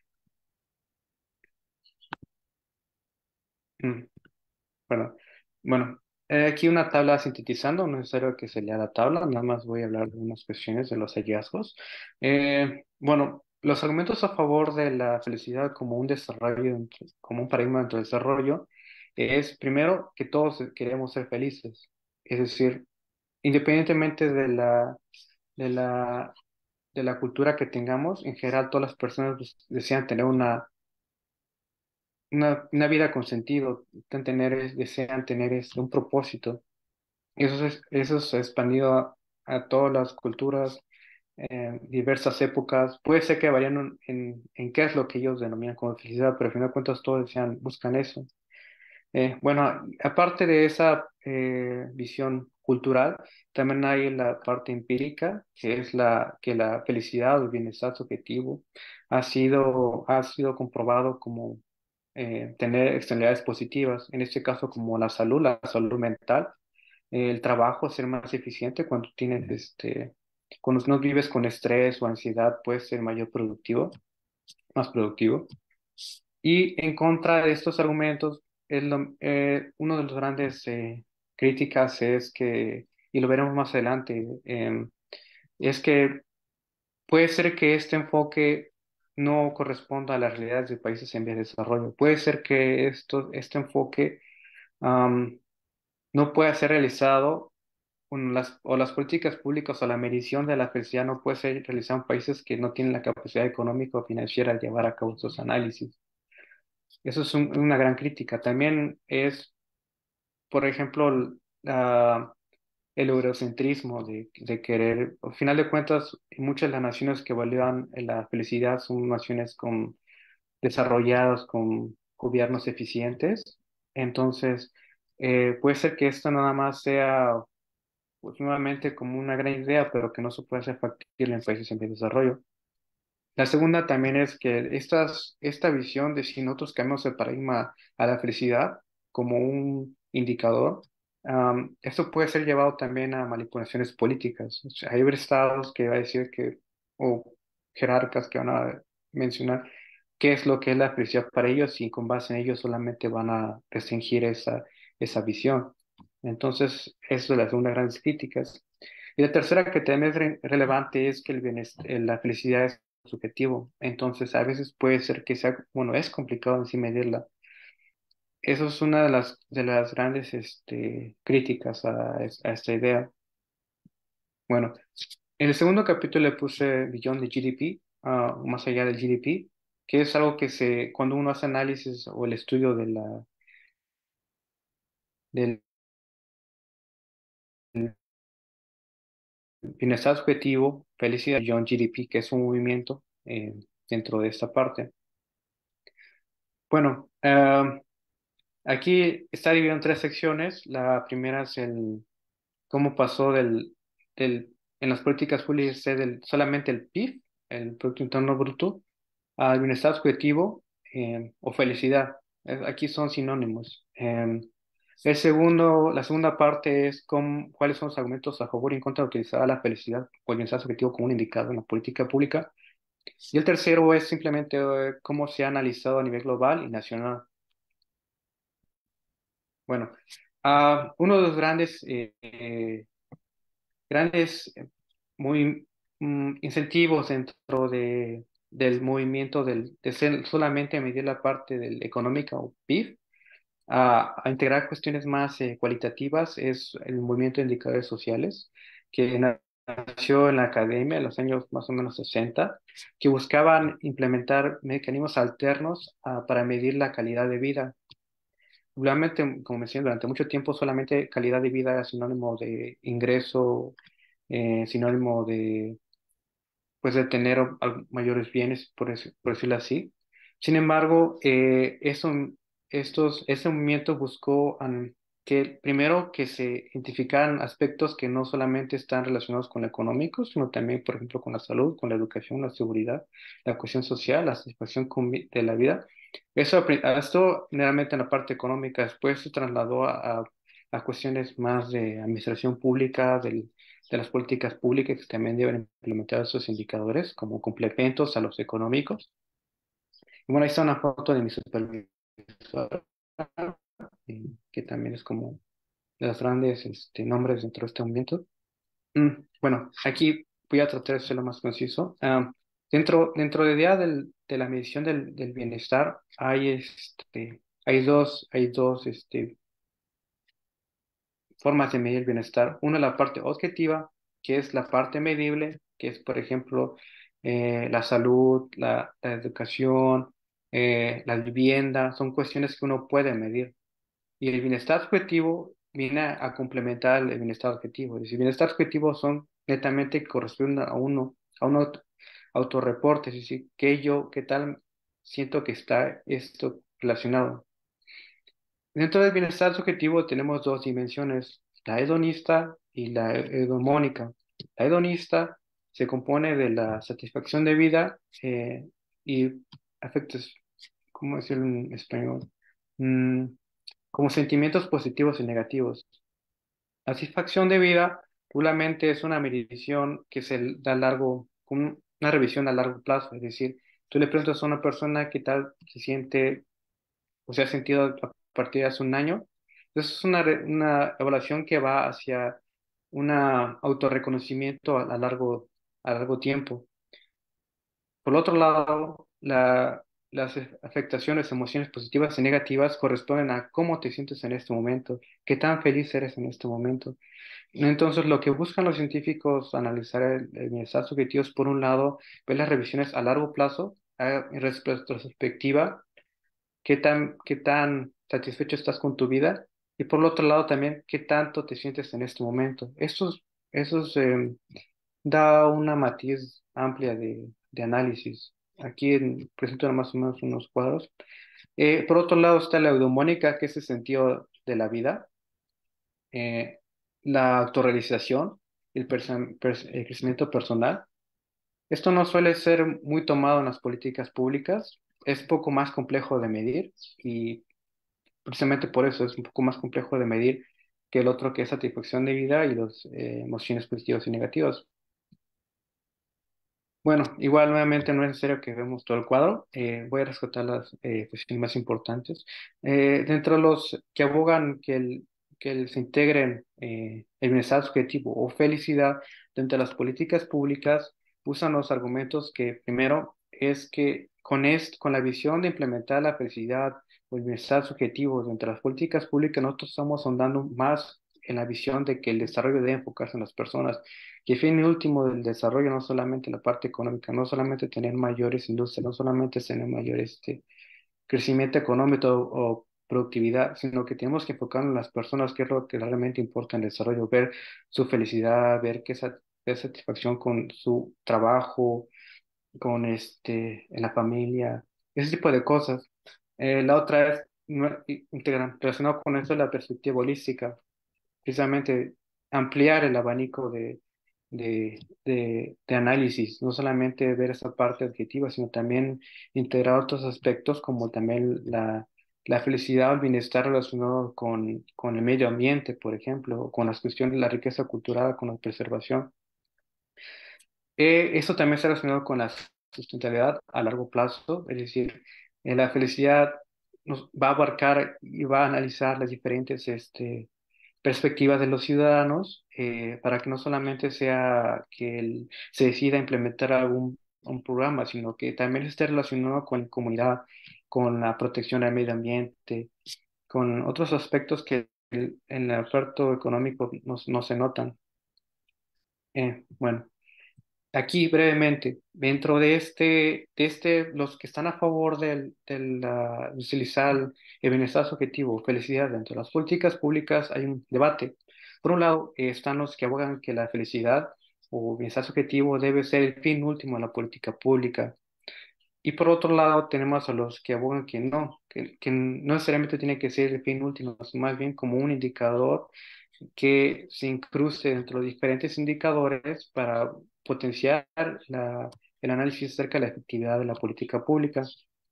Mm. Bueno, bueno, eh, aquí una tabla sintetizando, no es necesario que se lea la tabla, nada más voy a hablar de unas cuestiones de los hallazgos. Eh, bueno, los argumentos a favor de la felicidad como un desarrollo, dentro- como un paradigma dentro del desarrollo, es primero que todos queremos ser felices, es decir, independientemente de la, de la, de la cultura que tengamos, en general todas las personas des- desean tener una una, una vida con sentido, desean tener, desean tener este, un propósito. Eso, es, eso se ha expandido a, a todas las culturas, eh, diversas épocas. Puede ser que varían en, en, en qué es lo que ellos denominan como felicidad, pero al final de cuentas todos desean, buscan eso. Eh, bueno, aparte de esa eh, visión cultural, también hay la parte empírica, que es la que la felicidad o el bienestar subjetivo ha sido, ha sido comprobado como eh, tener externalidades positivas, en este caso como la salud, la salud mental, eh, el trabajo, ser más eficiente cuando tienes este, cuando no vives con estrés o ansiedad, puedes ser mayor productivo, más productivo. Y en contra de estos argumentos, es lo- eh, uno de los grandes eh, críticas es que, y lo veremos más adelante, em, es que puede ser que este enfoque no corresponda a las realidades de países en vías de desarrollo. Puede ser que esto, este enfoque am, no pueda ser realizado con las, o las políticas públicas o la medición de la felicidad no puede ser realizada en países que no tienen la capacidad económica o financiera de llevar a cabo estos análisis. Eso es un- una gran crítica. También es, por ejemplo, la- el eurocentrismo de, de querer, al final de cuentas, muchas de las naciones que evalúan la felicidad son naciones con, desarrolladas con gobiernos eficientes. Entonces, eh, puede ser que esto nada más sea, pues, nuevamente como una gran idea, pero que no se puede hacer factible en países en vías de desarrollo. La segunda también es que estas, esta visión de si nosotros cambiamos el paradigma a la felicidad como un indicador, am, esto puede ser llevado también a manipulaciones políticas. O sea, hay estados que va a decir que, o jerarcas que van a mencionar qué es lo que es la felicidad para ellos y con base en ello solamente van a restringir esa, esa visión. Entonces, eso es la segunda gran críticas. Y la tercera que también es re- relevante es que el bienestar, la felicidad es subjetivo. Entonces, a veces puede ser que sea, bueno, es complicado en sí medirla. Eso es una de las, de las grandes este, críticas a, es- a esta idea. Bueno, en el segundo capítulo le puse Beyond the G D P, ah, más allá del G D P, que es algo que se, cuando uno hace análisis o el estudio de la, del bienestar subjetivo, felicidad Beyond G D P, que es un movimiento eh, dentro de esta parte. Bueno, ah, aquí está dividido en tres secciones. La primera es el cómo pasó del, del en las políticas públicas ser del solamente el P I B, el Producto Interno Bruto, al bienestar subjetivo eh, o felicidad. Eh, Aquí son sinónimos. Eh, el segundo, la segunda parte es cómo, cuáles son los argumentos a favor y en contra de utilizar la felicidad o el bienestar subjetivo como un indicador en la política pública. Y el tercero es simplemente eh, cómo se ha analizado a nivel global y nacional. Bueno, ah, uno de los grandes, eh, eh, grandes eh, muy, mm, incentivos dentro de, del movimiento del, de ser solamente medir la parte del económica o P I B a, a integrar cuestiones más eh, cualitativas es el movimiento de indicadores sociales que na- nació en la academia en los años más o menos sesenta, que buscaban implementar mecanismos alternos ah, para medir la calidad de vida. Realmente, como mencioné, durante mucho tiempo solamente calidad de vida era sinónimo de ingreso, eh, sinónimo de, pues, de tener al- mayores bienes, por, dec- por decirlo así. Sin embargo, eh, eso, estos, ese movimiento buscó am, que primero que se identificaran aspectos que no solamente están relacionados con lo económico, sino también, por ejemplo, con la salud, con la educación, la seguridad, la cuestión social, la satisfacción con vi- de la vida. Eso, apri- a esto generalmente en la parte económica, después se trasladó a, a- a cuestiones más de administración pública, del, de las políticas públicas que también deben implementar esos indicadores como complementos a los económicos. Y bueno, ahí está una foto de mi supervisor, eh, que también es como de los grandes este, nombres dentro de este movimiento. Mm, bueno, aquí voy a tratar de ser lo más conciso. Ah, dentro, dentro de idea del, de la medición del, del bienestar hay, este, hay dos, hay dos este, formas de medir el bienestar. Una es la parte objetiva, que es la parte medible, que es, por ejemplo, eh, la salud, la, la educación, eh, la vivienda, son cuestiones que uno puede medir. Y el bienestar subjetivo viene a, a complementar el bienestar objetivo. Es decir, bienestar subjetivo son netamente que corresponden a uno, a un auto- autorreporte, es decir, que yo, qué tal siento que está esto relacionado. Dentro del bienestar subjetivo tenemos dos dimensiones, la hedonista y la hedonómica. La hedonista se compone de la satisfacción de vida eh, y afectos, ¿cómo decirlo en español? Mm, como sentimientos positivos y negativos. La satisfacción de vida puramente es una medición que se da a largo, un- una revisión a largo plazo, es decir, tú le preguntas a una persona qué tal se siente o se ha sentido a partir de hace un año. Entonces es una, re- una evaluación que va hacia un autorreconocimiento a, a largo, a largo tiempo. Por otro lado, la- las e- afectaciones, emociones positivas y negativas corresponden a cómo te sientes en este momento, qué tan feliz eres en este momento. Entonces, lo que buscan los científicos analizar el, el bienestar subjetivo es, por un lado, ver las revisiones a largo plazo, a- en retrospectiva, qué tan, qué tan satisfecho estás con tu vida y por el otro lado también qué tanto te sientes en este momento. Eso, eso da una matiz amplia de, de análisis. Aquí en- presento más o menos unos cuadros. Eh, por otro lado está la eudemónica, que es el sentido de la vida, eh, la autorrealización, el, perso- pers- el crecimiento personal. Esto no suele ser muy tomado en las políticas públicas, es poco más complejo de medir y precisamente por eso es un poco más complejo de medir que el otro que es satisfacción de vida y las emociones positivas y negativas. Bueno, igual nuevamente no es necesario que vemos todo el cuadro. Eh, voy a rescatar las eh, cuestiones más importantes. Eh, dentro de los que abogan que, el, que el- se integren eh, el bienestar subjetivo o felicidad dentro de las políticas públicas, usan los argumentos que primero es que con, est- con la visión de implementar la felicidad o el bienestar subjetivo dentro de las políticas públicas, nosotros estamos ahondando más en la visión de que el desarrollo debe enfocarse en las personas que el fin último del desarrollo no solamente la parte económica, no solamente tener mayores industrias, no solamente tener mayor este, crecimiento económico o productividad, sino que tenemos que enfocarnos en las personas, que es lo que realmente importa en el desarrollo, ver su felicidad, ver qué sat- qué satisfacción con su trabajo, con este, en la familia, ese tipo de cosas. Eh, la otra es, no- integran- relacionado con eso, la perspectiva holística, precisamente ampliar el abanico de, de, de, de análisis, no solamente ver esa parte objetiva, sino también integrar otros aspectos como también la, la felicidad o el bienestar relacionado con, con el medio ambiente, por ejemplo, o con las cuestiones de la riqueza cultural, con la preservación. Eh, eso también está relacionado con la sustentabilidad a largo plazo, es decir, eh, la felicidad nos va a abarcar y va a analizar las diferentes este, perspectivas de los ciudadanos eh, para que no solamente sea que el- se decida implementar algún un programa, sino que también esté relacionado con la comunidad, con la protección del medio ambiente, con otros aspectos que el- en el aspecto económico no, no se notan. Eh, bueno. Aquí brevemente, dentro de este, de este, los que están a favor del, del, ah, de utilizar el el bienestar subjetivo, felicidad dentro de las políticas públicas, hay un debate. Por un lado, eh, están los que abogan que la felicidad o bienestar subjetivo debe ser el fin último de la política pública. Y por otro lado, tenemos a los que abogan que no, que, que no necesariamente tiene que ser el fin último, sino más bien como un indicador que se incruste dentro de diferentes indicadores para potenciar la- el análisis acerca de la efectividad de la política pública.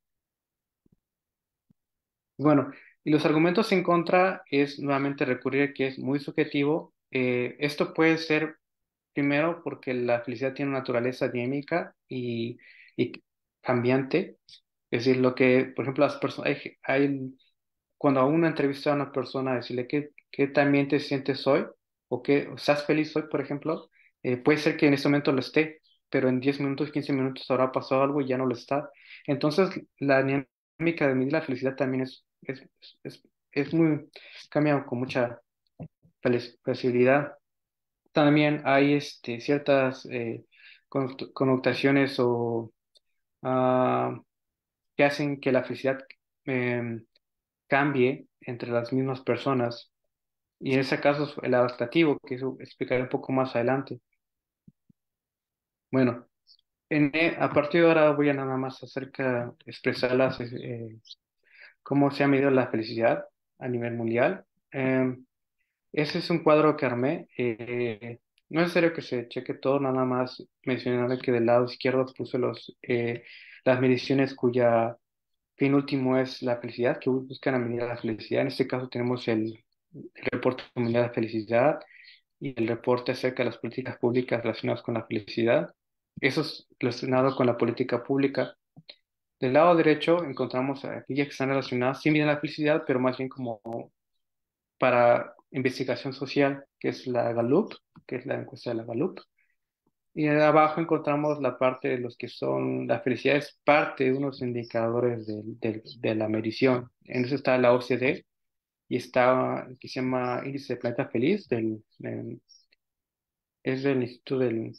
Bueno, y los argumentos en contra es nuevamente recurrir a que es muy subjetivo. Eh, esto puede ser primero porque la felicidad tiene una naturaleza dinámica y, y cambiante. Es decir, lo que, por ejemplo, las personas, hay, hay cuando a una entrevista a una persona, decirle qué, qué también te sientes hoy o que estás feliz hoy, por ejemplo, eh, puede ser que en este momento lo esté, pero en diez minutos, quince minutos habrá pasado algo y ya no lo está. Entonces, la dinámica de medir la felicidad también es, es, es, es muy, cambia con mucha felic- facilidad. También hay este, ciertas eh, con- connotaciones o ah, que hacen que la felicidad eh, cambie entre las mismas personas. Y en ese caso, el adaptativo, que eso explicaré un poco más adelante. Bueno, en, e- a partir de ahora voy a nada más acerca, expresar las, eh, cómo se ha medido la felicidad a nivel mundial. Eh, ese es un cuadro que armé. Eh, no es necesario que se cheque todo, nada más mencionarle que del lado izquierdo puse los, eh, las mediciones cuya fin último es la felicidad, que buscan a medir la felicidad. En este caso tenemos el, el reporte mundial de felicidad y el reporte acerca de las políticas públicas relacionadas con la felicidad. Eso es relacionado con la política pública. Del lado derecho encontramos aquellas que están relacionadas, sí miden la felicidad, pero más bien como para investigación social, que es la Gallup, que es la encuesta de la Gallup. Y abajo encontramos la parte de los que son, la felicidad es parte de unos indicadores de, de, de la medición. En eso está la O C D y está el que se llama Índice de Planeta Feliz, del, del- es del Instituto del,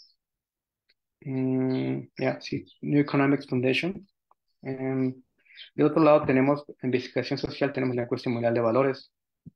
mm, ya, sí, New Economics Foundation. Em, de otro lado tenemos investigación social, tenemos la encuesta mundial de valores.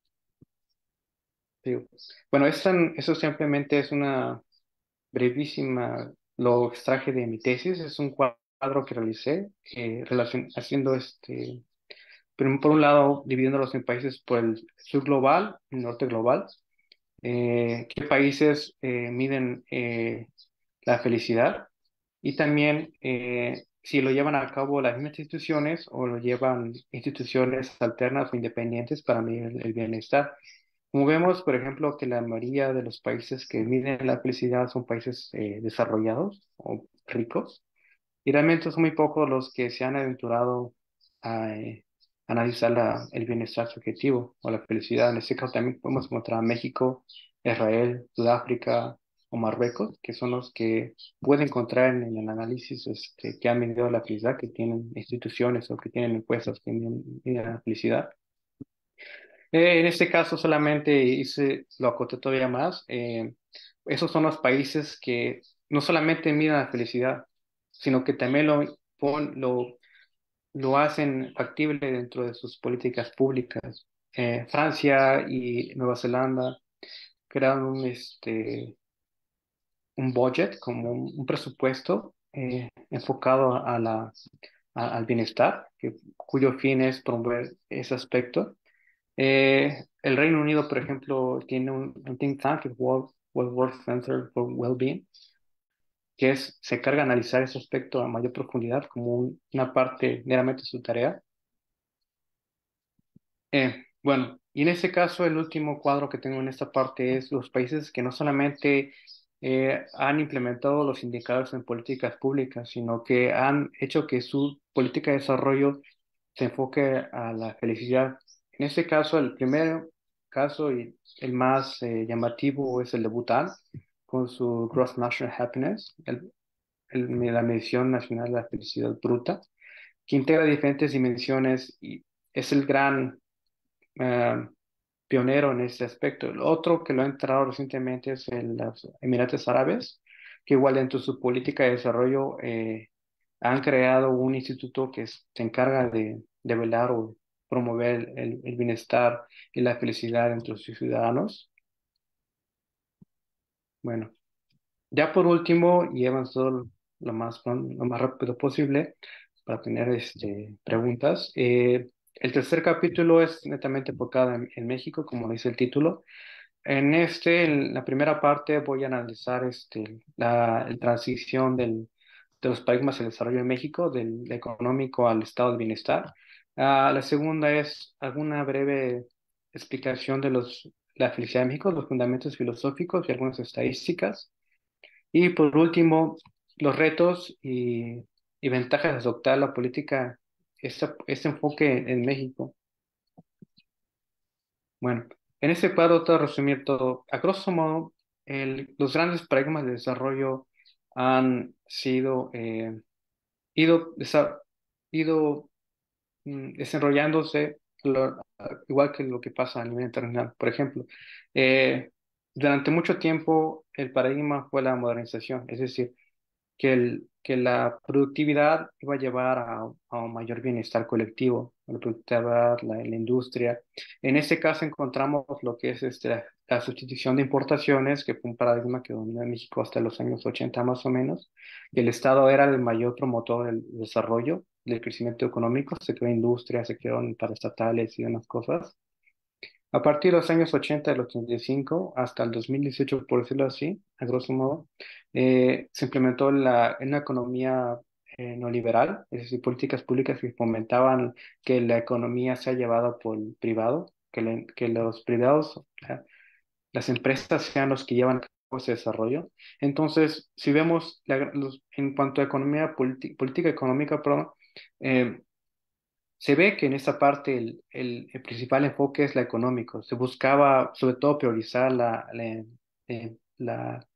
Digo, bueno, esta- eso simplemente es una brevísima, lo extraje de mi tesis, es un cuadro que realicé, eh, relacion- haciendo este, pero por un lado, dividiéndolos en países por el sur global, el norte global, eh, qué países eh, miden eh, la felicidad y también eh, si lo llevan a cabo las mismas instituciones o lo llevan instituciones alternas o independientes para medir el, el bienestar. Como vemos, por ejemplo, que la mayoría de los países que miden la felicidad son países eh, desarrollados o ricos, y realmente son muy pocos los que se han aventurado a eh, analizar la- el bienestar subjetivo o la felicidad. En este caso también podemos encontrar a México, Israel, Sudáfrica o Marruecos, que son los que pueden encontrar en, en el análisis este, que han medido la felicidad, que tienen instituciones o que tienen encuestas que miden miden la felicidad. Eh, en este caso solamente hice, lo acoté todavía más. Eh, esos son los países que no solamente miran la felicidad, sino que también lo, pon- lo, lo hacen factible dentro de sus políticas públicas. Eh, Francia y Nueva Zelanda crearon un, este, un budget, como un, un presupuesto eh, enfocado a la, a- al bienestar, que, cuyo fin es promover ese aspecto. Eh, el Reino Unido, por ejemplo, tiene un, un think tank, el World, World World Center for Wellbeing, que es, se carga de analizar ese aspecto a mayor profundidad como un- una parte meramente de su tarea. Eh, bueno, y en este caso, el último cuadro que tengo en esta parte es los países que no solamente eh, han implementado los indicadores en políticas públicas, sino que han hecho que su política de desarrollo se enfoque a la felicidad. En este caso, el primer caso y el más eh, llamativo es el de Bután, con su Gross National Happiness, el- el- la medición nacional de la felicidad bruta, que integra diferentes dimensiones y es el gran eh, pionero en este aspecto. El otro que lo ha entrado recientemente es en los Emiratos Árabes, que igual dentro de su política de desarrollo eh, han creado un instituto que es- se encarga de, de velar o promover el, el bienestar y la felicidad entre sus ciudadanos. Bueno, ya por último, y avanzado lo más, pron- lo más rápido posible para tener este, preguntas. Eh, el tercer capítulo es netamente enfocado en, en México, como dice el título. En este, en la primera parte, voy a analizar este, la, la transición del, de los paradigmas del desarrollo en México, del económico al estado de bienestar. Ah, la segunda es alguna breve explicación de los, la felicidad de México, los fundamentos filosóficos y algunas estadísticas. Y por último, los retos y, y ventajas de adoptar la política, esta- este enfoque en México. Bueno, en este cuadro trato de resumir todo. A grosso modo, el- los grandes paradigmas de desarrollo han sido, eh, ido, desa- ido mm, desarrollándose lo- igual que lo que pasa a nivel internacional. Por ejemplo, eh, durante mucho tiempo el paradigma fue la modernización, es decir, que el, que la productividad iba a llevar a, a un mayor bienestar colectivo, la productividad, la, la industria. En este caso encontramos lo que es este, la, la sustitución de importaciones, que fue un paradigma que dominó en México hasta los años ochenta más o menos. Y el Estado era el mayor promotor del desarrollo, del crecimiento económico, se creó industria, se crearon paraestatales y demás cosas. A partir de los años ochenta, del ochenta y cinco hasta el dos mil dieciocho, por decirlo así, a grosso modo, eh, se implementó la, una economía eh, neoliberal, es decir, políticas públicas que fomentaban que la economía sea llevada por el privado, que, la- que los privados, eh, las empresas sean los que llevan a cabo ese desarrollo. Entonces, si vemos la- los- en cuanto a economía, politi- política económica, perdón, eh, se ve que en esta parte el, el- el principal enfoque es la económico. Se buscaba sobre todo priorizar la, la, eh, la,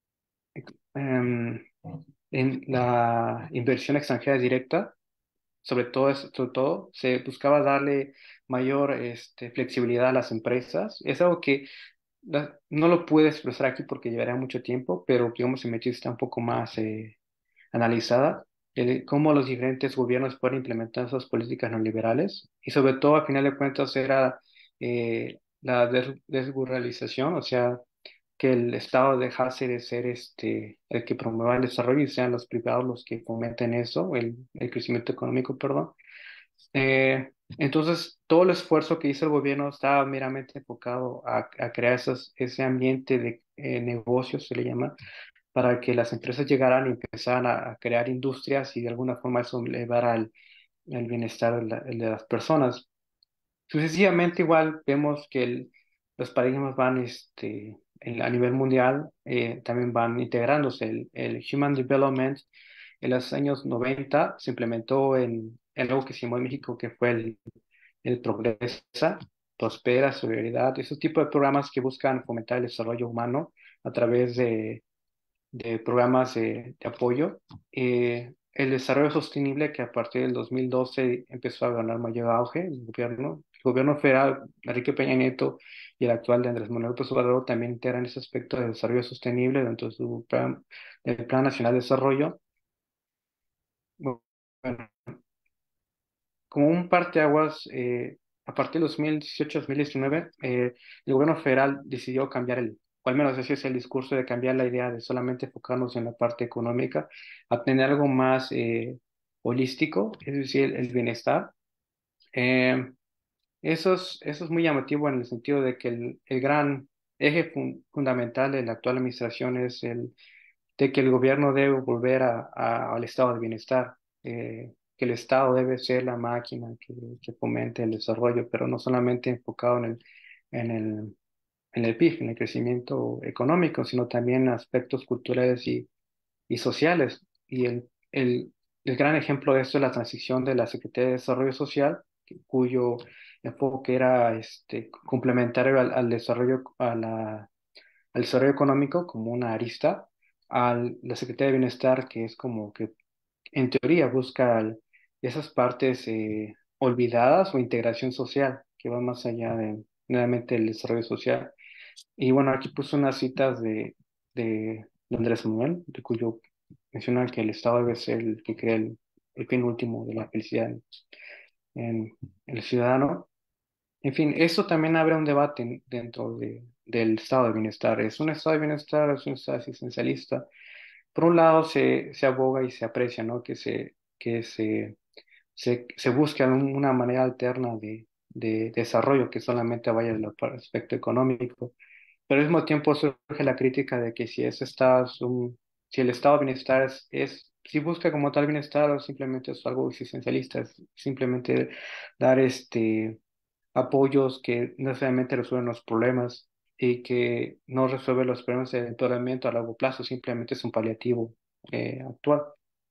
em, en la inversión extranjera directa, sobre todo, es- sobre todo se buscaba darle mayor este, flexibilidad a las empresas. Es algo que la- no lo puedo expresar aquí porque llevaría mucho tiempo, pero digamos en México está un poco más eh, analizada, el- cómo los diferentes gobiernos pueden implementar esas políticas neoliberales y sobre todo, a final de cuentas, era eh, la des- desburalización, o sea, que el Estado dejase de ser este, el que promueva el desarrollo y sean los privados los que fomenten eso, el, el crecimiento económico, perdón. Eh, entonces, todo el esfuerzo que hizo el gobierno estaba meramente enfocado a, a crear esos- ese ambiente de eh, negocios, se le llama, para que las empresas llegaran y empezaran a, a crear industrias y de alguna forma eso elevara el, el bienestar de, la- el de las personas. Sucesivamente, igual vemos que el- los paradigmas van este, en- a nivel mundial, eh, también van integrándose. El, el Human Development en los años noventa se implementó en, en algo que se llamó en México, que fue el, el Progresa, Prospera, Solidaridad, esos tipos de programas que buscan fomentar el desarrollo humano a través de de programas de, de apoyo. Eh, el desarrollo sostenible que a partir del dos mil doce empezó a ganar mayor auge, el gobierno, el gobierno federal, Enrique Peña Nieto y el actual de Andrés Manuel López Obrador también integran ese aspecto de desarrollo sostenible dentro de su plan, del Plan Nacional de Desarrollo. Bueno, como un parteaguas, eh, a partir de dos mil dieciocho-dos mil diecinueve, eh, el gobierno federal decidió cambiar el, o al menos ese es el discurso de cambiar la idea de solamente enfocarnos en la parte económica, a tener algo más eh, holístico, es decir, el, el bienestar. Eh, eso es, eso es muy llamativo en el sentido de que el, el gran eje fun- fundamental de la actual administración es el de que el gobierno debe volver a, a- al estado de bienestar, eh, que el Estado debe ser la máquina que, que fomente el desarrollo, pero no solamente enfocado en el, en el, en el P I B, en el crecimiento económico, sino también en aspectos culturales y, y sociales. Y el, el, el gran ejemplo de esto es la transición de la Secretaría de Desarrollo Social, que- cuyo enfoque era este, complementario al, al desarrollo, a la al desarrollo económico como una arista, a la Secretaría de Bienestar, que es como que en teoría busca el- esas partes eh, olvidadas o integración social, que va más allá de nuevamente el desarrollo social. Y bueno, aquí puse unas citas de, de, de Andrés Manuel, de cuyo menciona que el Estado debe ser el que crea el, el fin último de la felicidad en, en el ciudadano. En fin, eso también abre un debate en- dentro de, del estado de bienestar. ¿Es un estado de bienestar? ¿Es un estado asistencialista? Por un lado, se, se aboga y se aprecia, ¿no? Que se, que se, se, se busque un- una manera alterna de, de desarrollo que solamente vaya del aspecto económico. Pero al mismo tiempo surge la crítica de que si ese estado es un- si el estado de bienestar es, es, si busca como tal bienestar o simplemente es algo existencialista, es simplemente dar este apoyos que no necesariamente resuelven los problemas y que no resuelven los problemas de empeoramiento a largo plazo, simplemente es un paliativo eh, actual.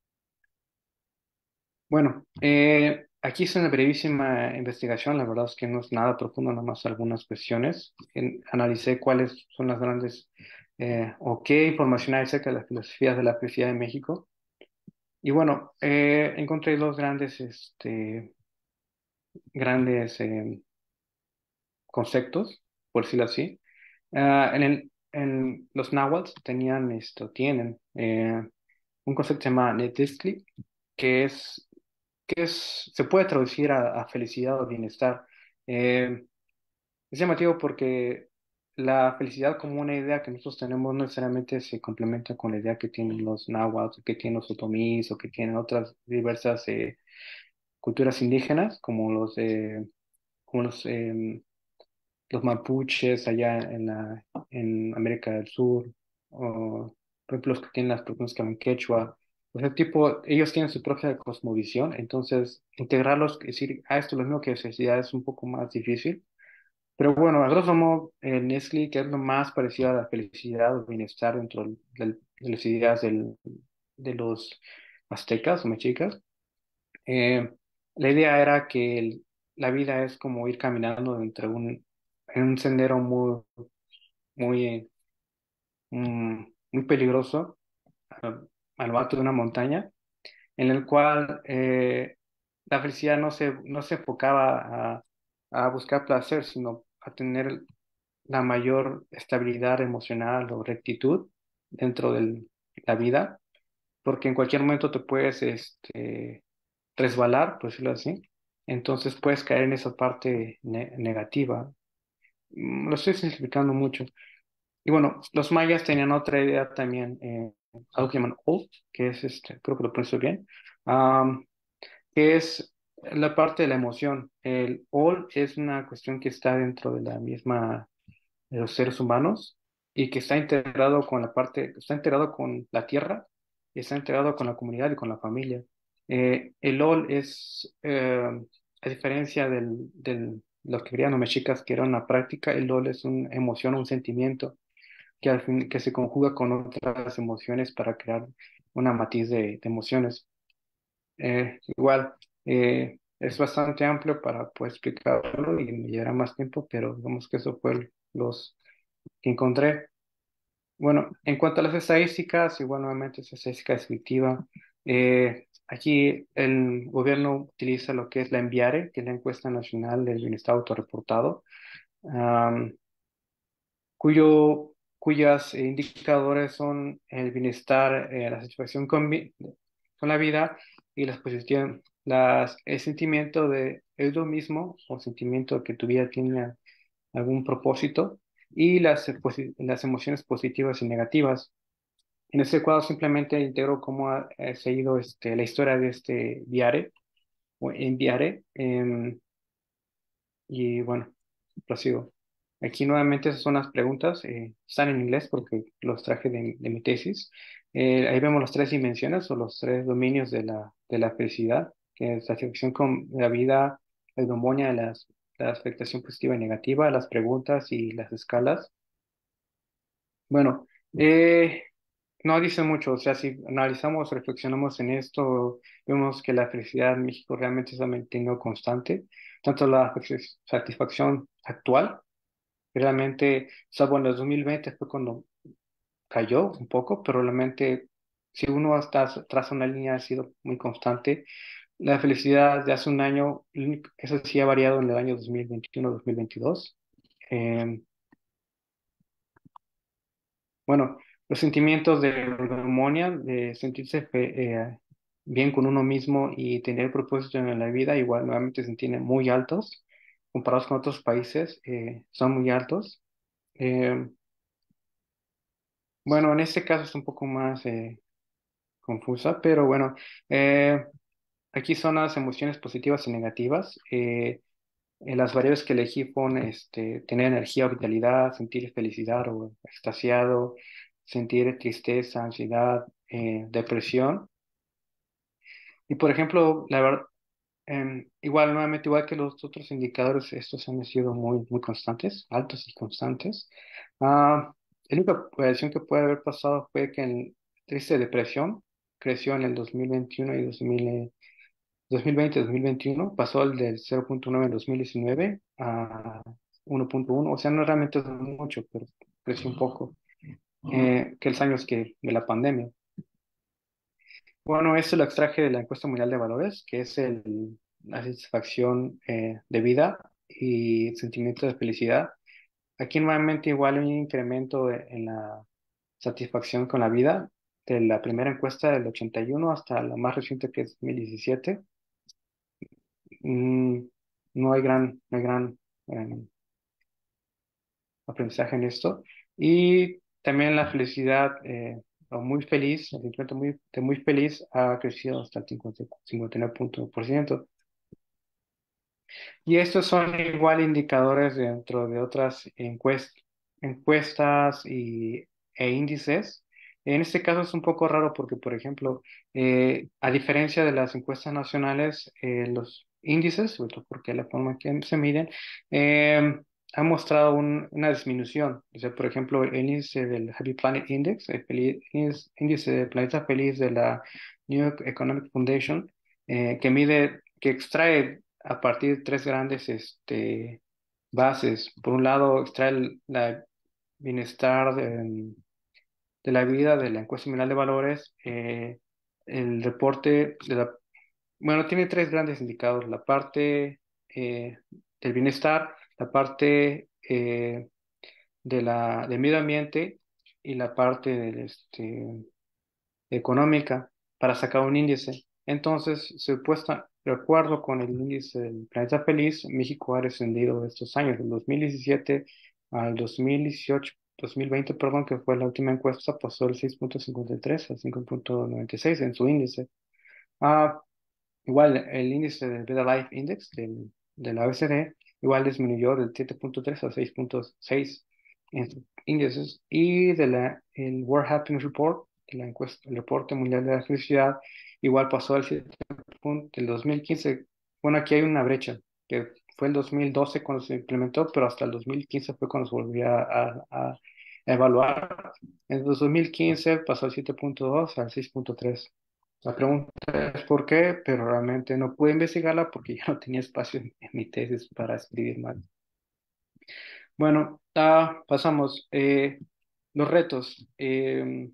Bueno, eh, aquí es una brevísima investigación, la verdad es que no es nada profundo, nada más algunas cuestiones. En- analicé cuáles son las grandes eh, o qué información hay acerca de las filosofías de la felicidad en México. Y bueno, eh, encontré dos grandes, este, grandes eh, conceptos, por decirlo así. Ah, en el, en los náhuatl tenían esto, tienen eh, un concepto que se llama Netesli, que es, que es, se puede traducir a, a felicidad o bienestar. Eh, es llamativo porque la felicidad como una idea que nosotros tenemos no necesariamente se complementa con la idea que tienen los náhuatl, que tienen los otomís o que tienen otras diversas eh, culturas indígenas, como los, eh, como los, em, los mapuches allá en, la, en América del Sur, o por ejemplo los que tienen las personas que hablan quechua. O sea, tipo, ellos tienen su propia cosmovisión, entonces integrarlos, decir, ah, esto es lo mismo que felicidad es un poco más difícil. Pero bueno, a grosso modo, el Nestle, que es lo más parecido a la felicidad o bienestar dentro del- del- de las ideas del- de los aztecas o mexicas, eh, la idea era que el- la vida es como ir caminando entre un, en un sendero muy, muy, mm, muy peligroso, a, a lo alto de una montaña, en el cual eh, la felicidad no se, no se enfocaba a, a buscar placer, sino a tener la mayor estabilidad emocional o rectitud dentro de la vida, porque en cualquier momento te puedes este, resbalar, por decirlo así, entonces puedes caer en esa parte ne- negativa. Mm, Lo estoy simplificando mucho. Y bueno, los mayas tenían otra idea también, eh, algo que llaman Ol, que es, este, creo que lo pronuncio bien, am, que es la parte de la emoción. El Ol es una cuestión que está dentro de la misma de los seres humanos y que está integrado con la parte, está integrado con la tierra y está integrado con la comunidad y con la familia. Eh, el O L es, eh, a diferencia del, del, lo que querían los mexicas, que era una práctica, el O L es una emoción, un sentimiento que, al fin, que se conjuga con otras emociones para crear una matiz de, de emociones. Eh, igual, eh, es bastante amplio para poder explicarlo y me llevará más tiempo, pero digamos que eso fue los que encontré. Bueno, en cuanto a las estadísticas, igual nuevamente es estadística descriptiva. Eh, aquí el gobierno utiliza lo que es la ENVIARE, que es la encuesta nacional del bienestar autorreportado, am, cuyo, cuyos indicadores son el bienestar, eh, la satisfacción con, vi- con la vida y la exposición, las, el sentimiento de ello mismo o sentimiento de que tu vida tiene algún propósito y las, eh, posi- las emociones positivas y negativas. En este cuadro simplemente integro cómo ha, eh, seguido este, la historia de este viare o en viare em, y bueno, prosigo. Aquí nuevamente esas son las preguntas, eh, están en inglés porque los traje de, de mi tesis. Eh, ahí vemos las tres dimensiones o los tres dominios de la, de la felicidad, que es la satisfacción con la vida, la eudaimonia, las, la afectación positiva y negativa, las preguntas y las escalas. Bueno, eh, no dice mucho, o sea, si analizamos, reflexionamos en esto, vemos que la felicidad en México realmente se ha mantenido constante, tanto la satisfacción actual, realmente, salvo en el dos mil veinte fue cuando cayó un poco, pero realmente si uno hasta traza una línea ha sido muy constante. La felicidad de hace un año, eso sí ha variado en el año dos mil veintiuno dos mil veintidós. Eh, bueno, los sentimientos de armonía, de sentirse fe- eh, bien con uno mismo y tener propósito en la vida, igual nuevamente se tienen muy altos, comparados con otros países, eh, son muy altos. Eh, bueno, en este caso es un poco más eh, confusa, pero bueno, eh, aquí son las emociones positivas y negativas. Eh, eh, las variables que elegí fueron este, tener energía o vitalidad, sentir felicidad o extasiado, sentir tristeza, ansiedad, eh, depresión. Y por ejemplo, la verdad, em, igual, nuevamente, igual que los otros indicadores, estos han sido muy, muy constantes, altos y constantes. Ah, la única variación que puede haber pasado fue que en triste depresión creció en el dos mil veintiuno y dos mil, eh, dos mil veinte, dos mil veintiuno, pasó el del cero punto nueve en dos mil diecinueve a uno punto uno, o sea, no realmente es mucho, pero creció un poco, eh, que los años que, de la pandemia. Bueno, esto lo extraje de la encuesta mundial de valores, que es el, la satisfacción eh, de vida y sentimiento de felicidad. Aquí nuevamente igual hay un incremento de- en la satisfacción con la vida de la primera encuesta del ochenta y uno hasta la más reciente que es dos mil diecisiete, mm, no hay gran, no hay gran eh, aprendizaje en esto. Y también la felicidad, eh, o muy feliz, el sentimiento muy, de muy feliz ha crecido hasta el cincuenta cincuenta y nueve por ciento. Y estos son igual indicadores dentro de otras encuest- encuestas y, e índices. En este caso es un poco raro porque, por ejemplo, eh, a diferencia de las encuestas nacionales, eh, los índices, sobre todo porque la forma en que se miden, eh, han mostrado un- una disminución. O sea, por ejemplo, el índice del Happy Planet Index, el feliz- índice índice de planeta feliz de la New York Economic Foundation, eh, que mide, que extrae a partir de tres grandes este, bases. Por un lado, extrae el la bienestar de, de la vida de la encuesta semanal de valores, eh, el reporte de la... Bueno, tiene tres grandes indicadores: la parte eh, del bienestar, la parte eh, de la, del medio ambiente y la parte del, este, económica para sacar un índice. Entonces, supuesta, de acuerdo con el índice del Planeta Feliz, México ha descendido estos años, del dos mil diecisiete al dos mil dieciocho, dos mil veinte, perdón, que fue la última encuesta, pasó del seis punto cincuenta y tres al cinco punto noventa y seis en su índice. Ah, igual, el índice del Better Life Index del, de la O E C D igual disminuyó del siete punto tres a seis punto seis en sus índices. Y de la, el World Happiness Report, de la encuesta, el reporte mundial de la felicidad, igual pasó al siete punto del dos mil quince. Bueno, aquí hay una brecha, que fue el dos mil doce cuando se implementó, pero hasta el dos mil quince fue cuando se volvió a, a- a evaluar. En el dos mil quince pasó al siete punto dos al seis punto tres. La pregunta es por qué, pero realmente no pude investigarla porque ya no tenía espacio en, en mi tesis para escribir más. Bueno, ah, pasamos. Eh, los retos. Eh,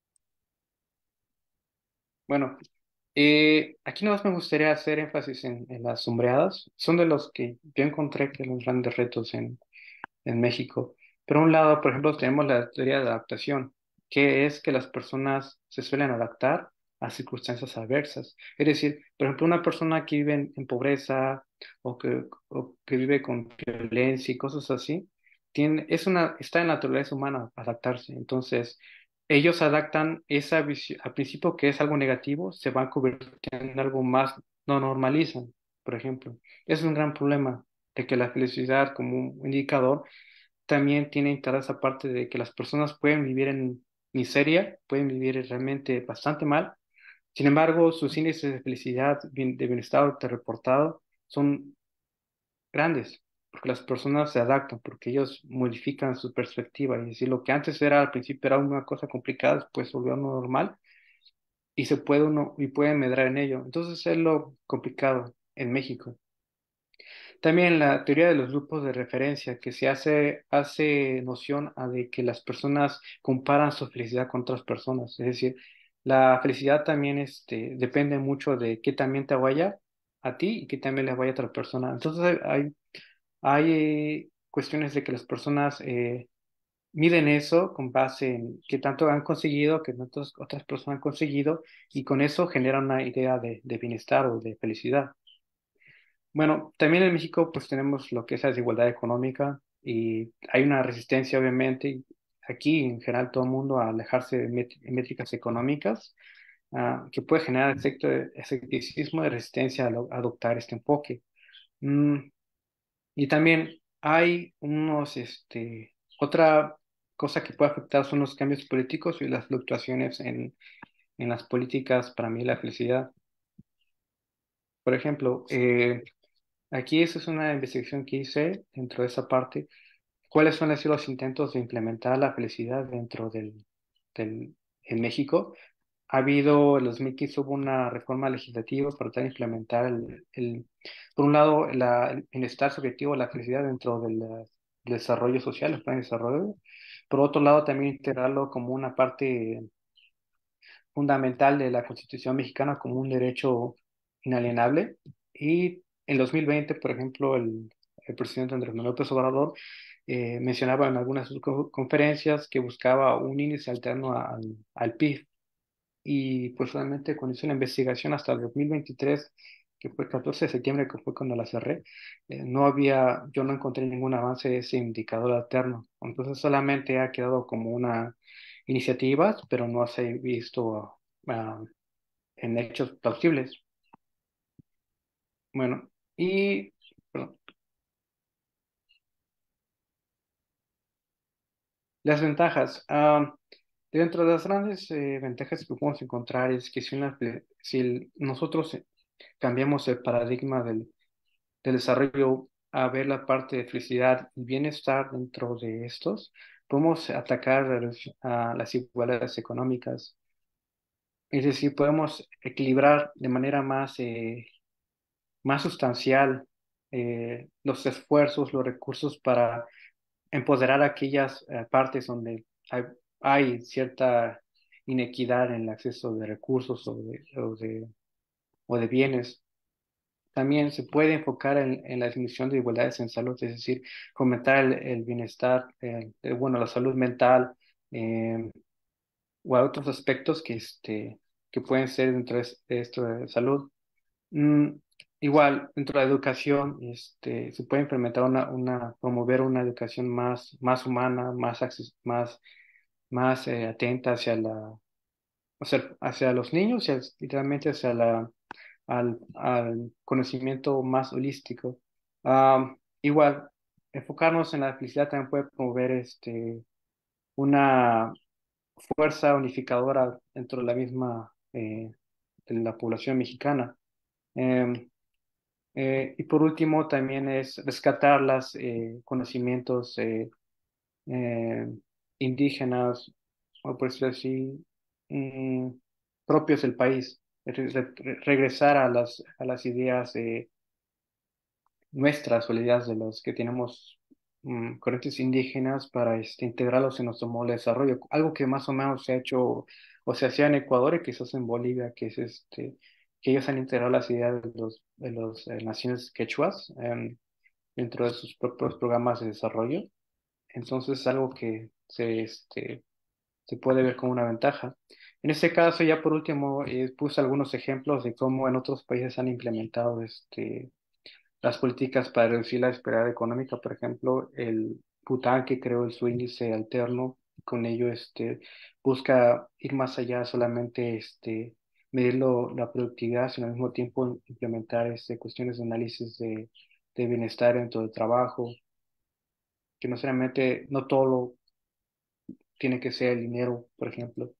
bueno, eh, aquí nada más me gustaría hacer énfasis en, en las sombreadas. Son de los que yo encontré que los grandes retos en, en México. Por un lado, por ejemplo, tenemos la teoría de adaptación, que es que las personas se suelen adaptar a circunstancias adversas. Es decir, por ejemplo, una persona que vive en, en pobreza o que, o que vive con violencia y cosas así, tiene, es una, está en la naturaleza humana adaptarse. Entonces, ellos adaptan esa visión, al principio que es algo negativo, se va a convertir en algo más, lo normalizan, por ejemplo. Es un gran problema de que la felicidad como un indicador también tiene interés aparte de que las personas pueden vivir en miseria, pueden vivir realmente bastante mal. Sin embargo, sus índices de felicidad, bien- de bienestar reportado son grandes, porque las personas se adaptan, porque ellos modifican su perspectiva. Y decir, lo que antes era al principio era una cosa complicada, después se volvió algo normal y se puede uno y puede medrar en ello. Entonces es lo complicado en México. También la teoría de los grupos de referencia, que se hace, hace noción a de que las personas comparan su felicidad con otras personas. Es decir, la felicidad también este, depende mucho de qué también te vaya a ti y qué también le vaya a otra persona. Entonces hay, hay eh, cuestiones de que las personas eh, miden eso con base en qué tanto han conseguido, qué tantas otras personas han conseguido, y con eso generan una idea de, de bienestar o de felicidad. Bueno, también en México pues tenemos lo que es la desigualdad económica y hay una resistencia obviamente y aquí en general todo el mundo a alejarse de met- métricas económicas, ah, que puede generar efecto de escepticismo y resistencia a, lo- a adoptar este enfoque. Mm, y también hay unos, este, otra cosa que puede afectar son los cambios políticos y las fluctuaciones en, en las políticas para mí la felicidad. Por ejemplo, eh, aquí esa es una investigación que hice dentro de esa parte. ¿Cuáles son así los intentos de implementar la felicidad dentro del, del, en México? Ha habido, en dos mil quince hubo una reforma legislativa para tratar de implementar el, el- por un lado, la, el bienestar subjetivo, la felicidad dentro del, del desarrollo social, el plan de desarrollo. Por otro lado, también integrarlo como una parte fundamental de la Constitución mexicana como un derecho inalienable. Y en dos mil veinte, por ejemplo, el, el presidente Andrés Manuel López Obrador eh, mencionaba en algunas de sus co- conferencias que buscaba un índice alterno al, al P I B. y pues realmente cuando hice la investigación hasta el dos mil veintitrés, que fue el catorce de septiembre, que fue cuando la cerré, eh, no había, yo no encontré ningún avance de ese indicador alterno. Entonces solamente ha quedado como una iniciativa, pero no se ha visto ah, en hechos plausibles. Bueno, y perdón, las ventajas. Ah, dentro de las grandes eh, ventajas que podemos encontrar es que si, una, si el- nosotros cambiamos el paradigma del, del desarrollo a ver la parte de felicidad y bienestar dentro de estos, podemos atacar a los- a las desigualdades económicas. Es decir, podemos equilibrar de manera más, eh, más sustancial eh, los esfuerzos, los recursos para empoderar aquellas eh, partes donde hay, hay cierta inequidad en el acceso de recursos o de, o de, o de bienes. También se puede enfocar en, en la disminución de igualdades en salud, es decir, fomentar el, el bienestar, eh, eh, bueno, la salud mental, eh, o a otros aspectos que, este, que pueden ser dentro de es- de esto de salud. Mm, igual, dentro de la educación, este, se puede implementar una, una, promover una educación más, más humana, más, acces- más, más eh, atenta hacia la, hacia, hacia los niños y as- literalmente hacia la, al, al conocimiento más holístico. Am, igual, enfocarnos en la felicidad también puede promover este, una fuerza unificadora dentro de la misma eh, de la población mexicana. Em, eh, y por último, también es rescatar los conocimientos eh, eh, indígenas, o por decirlo así, mm, propios del país. Re- re- regresar a las, a las ideas eh, nuestras o las ideas de los que tenemos mm, corrientes indígenas para este, integrarlos en nuestro modo de desarrollo. Algo que más o menos se ha hecho o se hacía en Ecuador y quizás en Bolivia, que es este, que ellos han integrado las ideas de los, de los eh, naciones quechuas em, dentro de sus propios programas de desarrollo. Entonces es algo que se, este, se puede ver como una ventaja. En este caso, ya por último, eh, puse algunos ejemplos de cómo en otros países han implementado este, las políticas para reducir la disparidad económica. Por ejemplo, el Bután, que creó el su índice alterno, con ello este, busca ir más allá, solamente este, medir lo- la productividad, sino al mismo tiempo implementar este, cuestiones de análisis de, de bienestar dentro del trabajo, que no solamente, no todo lo tiene que ser el dinero, por ejemplo.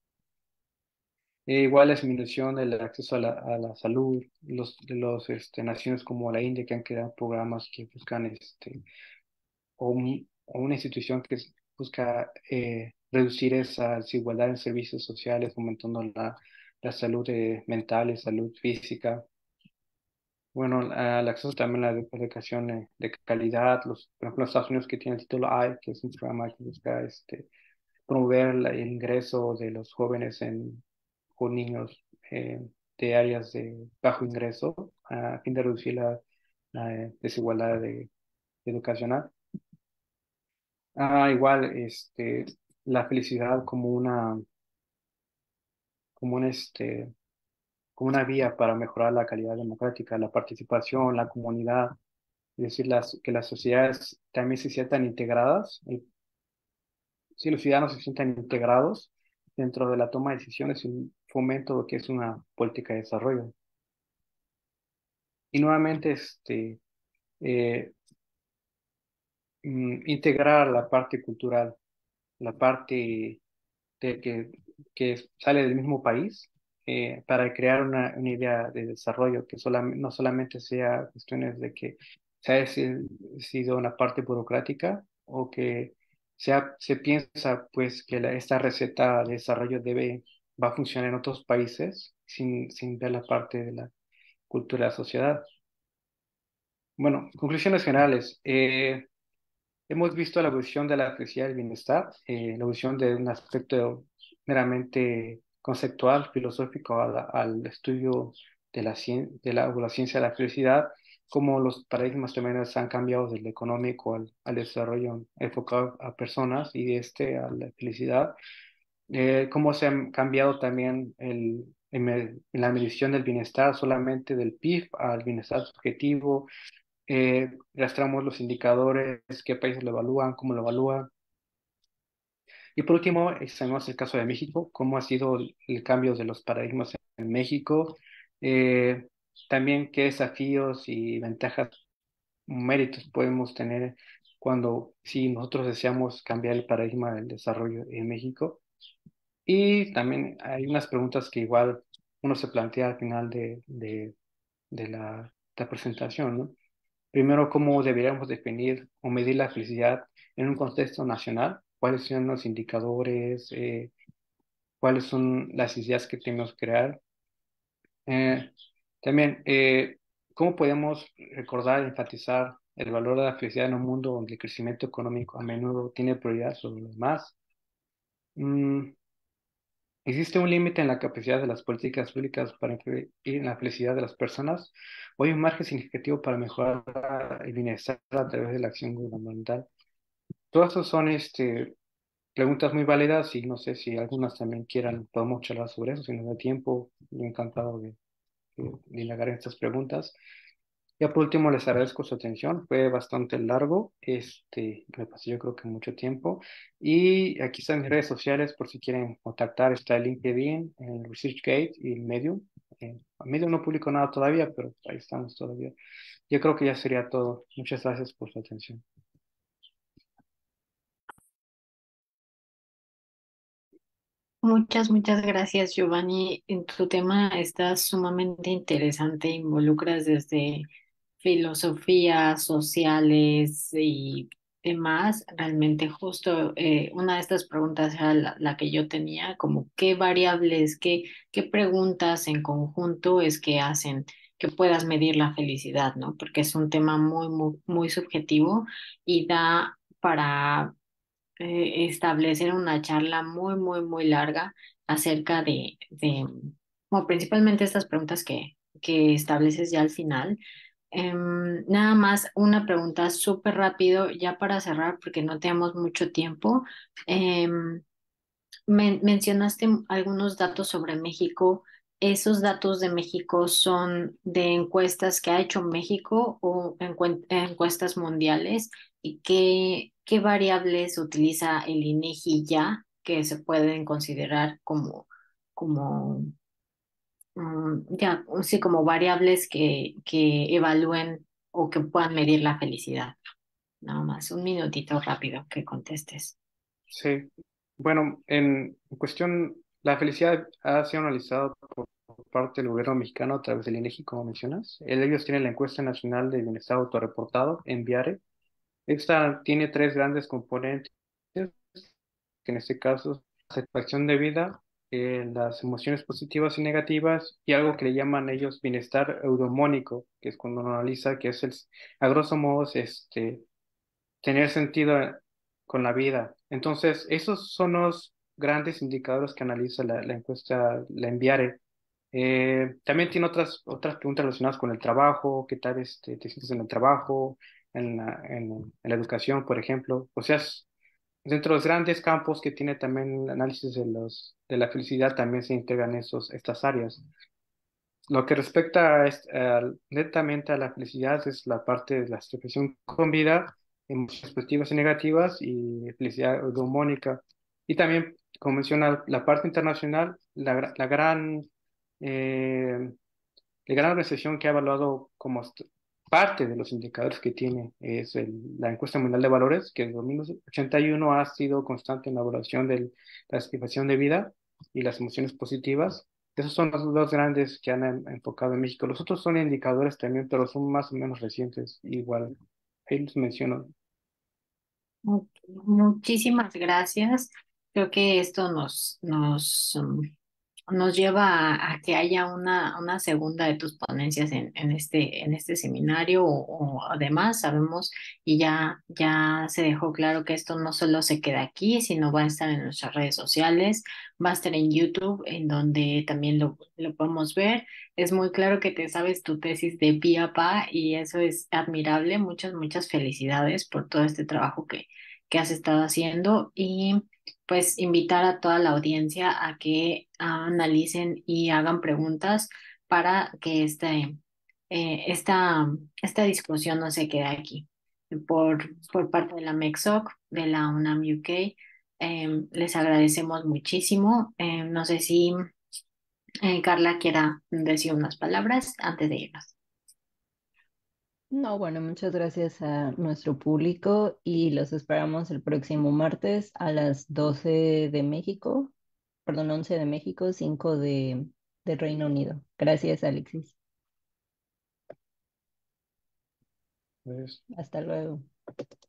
E igual la disminución del acceso a la, a la salud, los, de los este, naciones como la India que han creado programas que buscan este, o, un- o una institución que s- busca eh, reducir esa desigualdad en servicios sociales, fomentando la, la salud eh, mental y salud física. Bueno, la- el acceso también a la educación eh, de calidad, los, por ejemplo, los Estados Unidos que tiene el título I, que es un programa que busca este, promover la- el ingreso de los jóvenes en, o niños eh, de áreas de bajo ingreso a fin de reducir la, la, eh, desigualdad de- educacional. Ah, igual, este, la felicidad como una, como un, este, como una vía para mejorar la calidad democrática, la participación, la comunidad, es decir, las, que las sociedades también se sientan integradas, y si los ciudadanos se sientan integrados dentro de la toma de decisiones y un fomento de lo que es una política de desarrollo. Y nuevamente, este, eh, mm, integrar la parte cultural, la parte de que, que sale del mismo país eh, para crear una, una idea de desarrollo que solam- no solamente sea cuestiones de que se haya si- sido una parte burocrática o que sea, se piensa pues que la- esta receta de desarrollo debe, va a funcionar en otros países sin, sin ver la parte de la cultura de la sociedad. Bueno, conclusiones generales. Eh, hemos visto la evolución de la felicidad y el bienestar, eh, la evolución de un aspecto meramente conceptual, filosófico, a la- al estudio de la, cien- de la, o la ciencia de la felicidad, como los paradigmas también se han cambiado del económico al, al desarrollo enfocado a personas y de este a la felicidad. eh, cómo se ha cambiado también el, en, me- en la medición del bienestar solamente del P I B al bienestar subjetivo. Eh, rastramos los indicadores, qué países lo evalúan, cómo lo evalúan. Y por último, examinamos el caso de México, cómo ha sido el, el cambio de los paradigmas en México, eh, también qué desafíos y ventajas, méritos podemos tener cuando, si nosotros deseamos cambiar el paradigma del desarrollo en México. Y también hay unas preguntas que igual uno se plantea al final de, de, de la, la presentación, ¿no? Primero, ¿cómo deberíamos definir o medir la felicidad en un contexto nacional? ¿Cuáles son los indicadores? Eh, ¿cuáles son las ideas que tenemos que crear? Eh, también, eh, ¿cómo podemos recordar y enfatizar el valor de la felicidad en un mundo donde el crecimiento económico a menudo tiene prioridad sobre los demás? Mm, ¿existe un límite en la capacidad de las políticas públicas para influir en la felicidad de las personas? ¿O hay un margen significativo para mejorar el bienestar a través de la acción gubernamental? Todas esas son este, preguntas muy válidas y no sé si algunas también quieran, podemos charlar sobre eso, si nos da tiempo. Yo encantado de, de, de indagar en estas preguntas. Ya por último, les agradezco su atención. Fue bastante largo. Este, me pasé yo creo que mucho tiempo. Y aquí están mis redes sociales por si quieren contactar. Está el LinkedIn, el ResearchGate y el Medium. Eh, Medium no publico nada todavía, pero ahí estamos todavía. Yo creo que ya sería todo. Muchas gracias por su atención. Muchas, muchas gracias, Giovanni. En tu tema está sumamente interesante. Involucras desde filosofía, sociales y demás. Realmente justo eh, una de estas preguntas era la, la que yo tenía, como qué variables, qué, qué preguntas en conjunto es que hacen que puedas medir la felicidad, ¿no? Porque es un tema muy, muy, muy subjetivo y da para eh, establecer una charla muy, muy, muy larga acerca de, de, bueno, principalmente estas preguntas que, que estableces ya al final. Em, nada más una pregunta súper rápido, ya para cerrar, porque no tenemos mucho tiempo. Em, men- mencionaste algunos datos sobre México. ¿Esos datos de México son de encuestas que ha hecho México o encuen- encuestas mundiales? ¿Y qué, qué variables utiliza el INEGI ya que se pueden considerar como, como, mm, ya, sí, como variables que, que evalúen o que puedan medir la felicidad? Nada más, un minutito rápido que contestes. Sí. Bueno, en cuestión, la felicidad ha sido analizada por parte del gobierno mexicano a través del INEGI, como mencionas. Ellos tienen la encuesta nacional de bienestar autorreportado, Enviare. Esta tiene tres grandes componentes, que en este caso, satisfacción de vida, eh, las emociones positivas y negativas, y algo que le llaman ellos bienestar eudomónico, que es cuando uno analiza, que es el, a grosso modo, es este, tener sentido con la vida. Entonces, esos son los grandes indicadores que analiza la, la encuesta, la Enviare. Eh, también tiene otras, otras preguntas relacionadas con el trabajo, qué tal este, te sientes en el trabajo, en la, en, en la educación, por ejemplo. O sea, es- dentro de los grandes campos que tiene también el análisis de, los, de la felicidad, también se integran esos, estas áreas. Lo que respecta a est- al- netamente a la felicidad es la parte de la satisfacción con vida, emociones positivas y negativas y felicidad hormónica. Y también, como menciona la parte internacional, la, gra- la gran eh, la gran organización que ha evaluado como est- parte de los indicadores que tiene es el- la encuesta mundial de valores, que desde mil novecientos ochenta y uno ha sido constante en la evaluación de la satisfacción de vida y las emociones positivas. Esos son los dos grandes que han en- enfocado en México. Los otros son indicadores también, pero son más o menos recientes. Igual, ahí los menciono. Mu- Muchísimas gracias. Creo que esto nos, nos, um, nos lleva a, a que haya una, una segunda de tus ponencias en, en este, en este seminario o, o además sabemos y ya, ya se dejó claro que esto no solo se queda aquí, sino va a estar en nuestras redes sociales, va a estar en YouTube, en donde también lo, lo podemos ver. Es muy claro que te sabes tu tesis de pi a pa y eso es admirable. Muchas, muchas felicidades por todo este trabajo que, que has estado haciendo. Y pues invitar a toda la audiencia a que ah, analicen y hagan preguntas para que este, eh, esta, esta discusión no se quede aquí. Por, por parte de la MEXOC, de la UNAM U K, em, les agradecemos muchísimo. Em, no sé si eh, Carla quiera decir unas palabras antes de irnos. No, bueno, muchas gracias a nuestro público y los esperamos el próximo martes a las doce de México, perdón, once de México, cinco de, de Reino Unido. Gracias, Alexis. Pues, Hasta luego.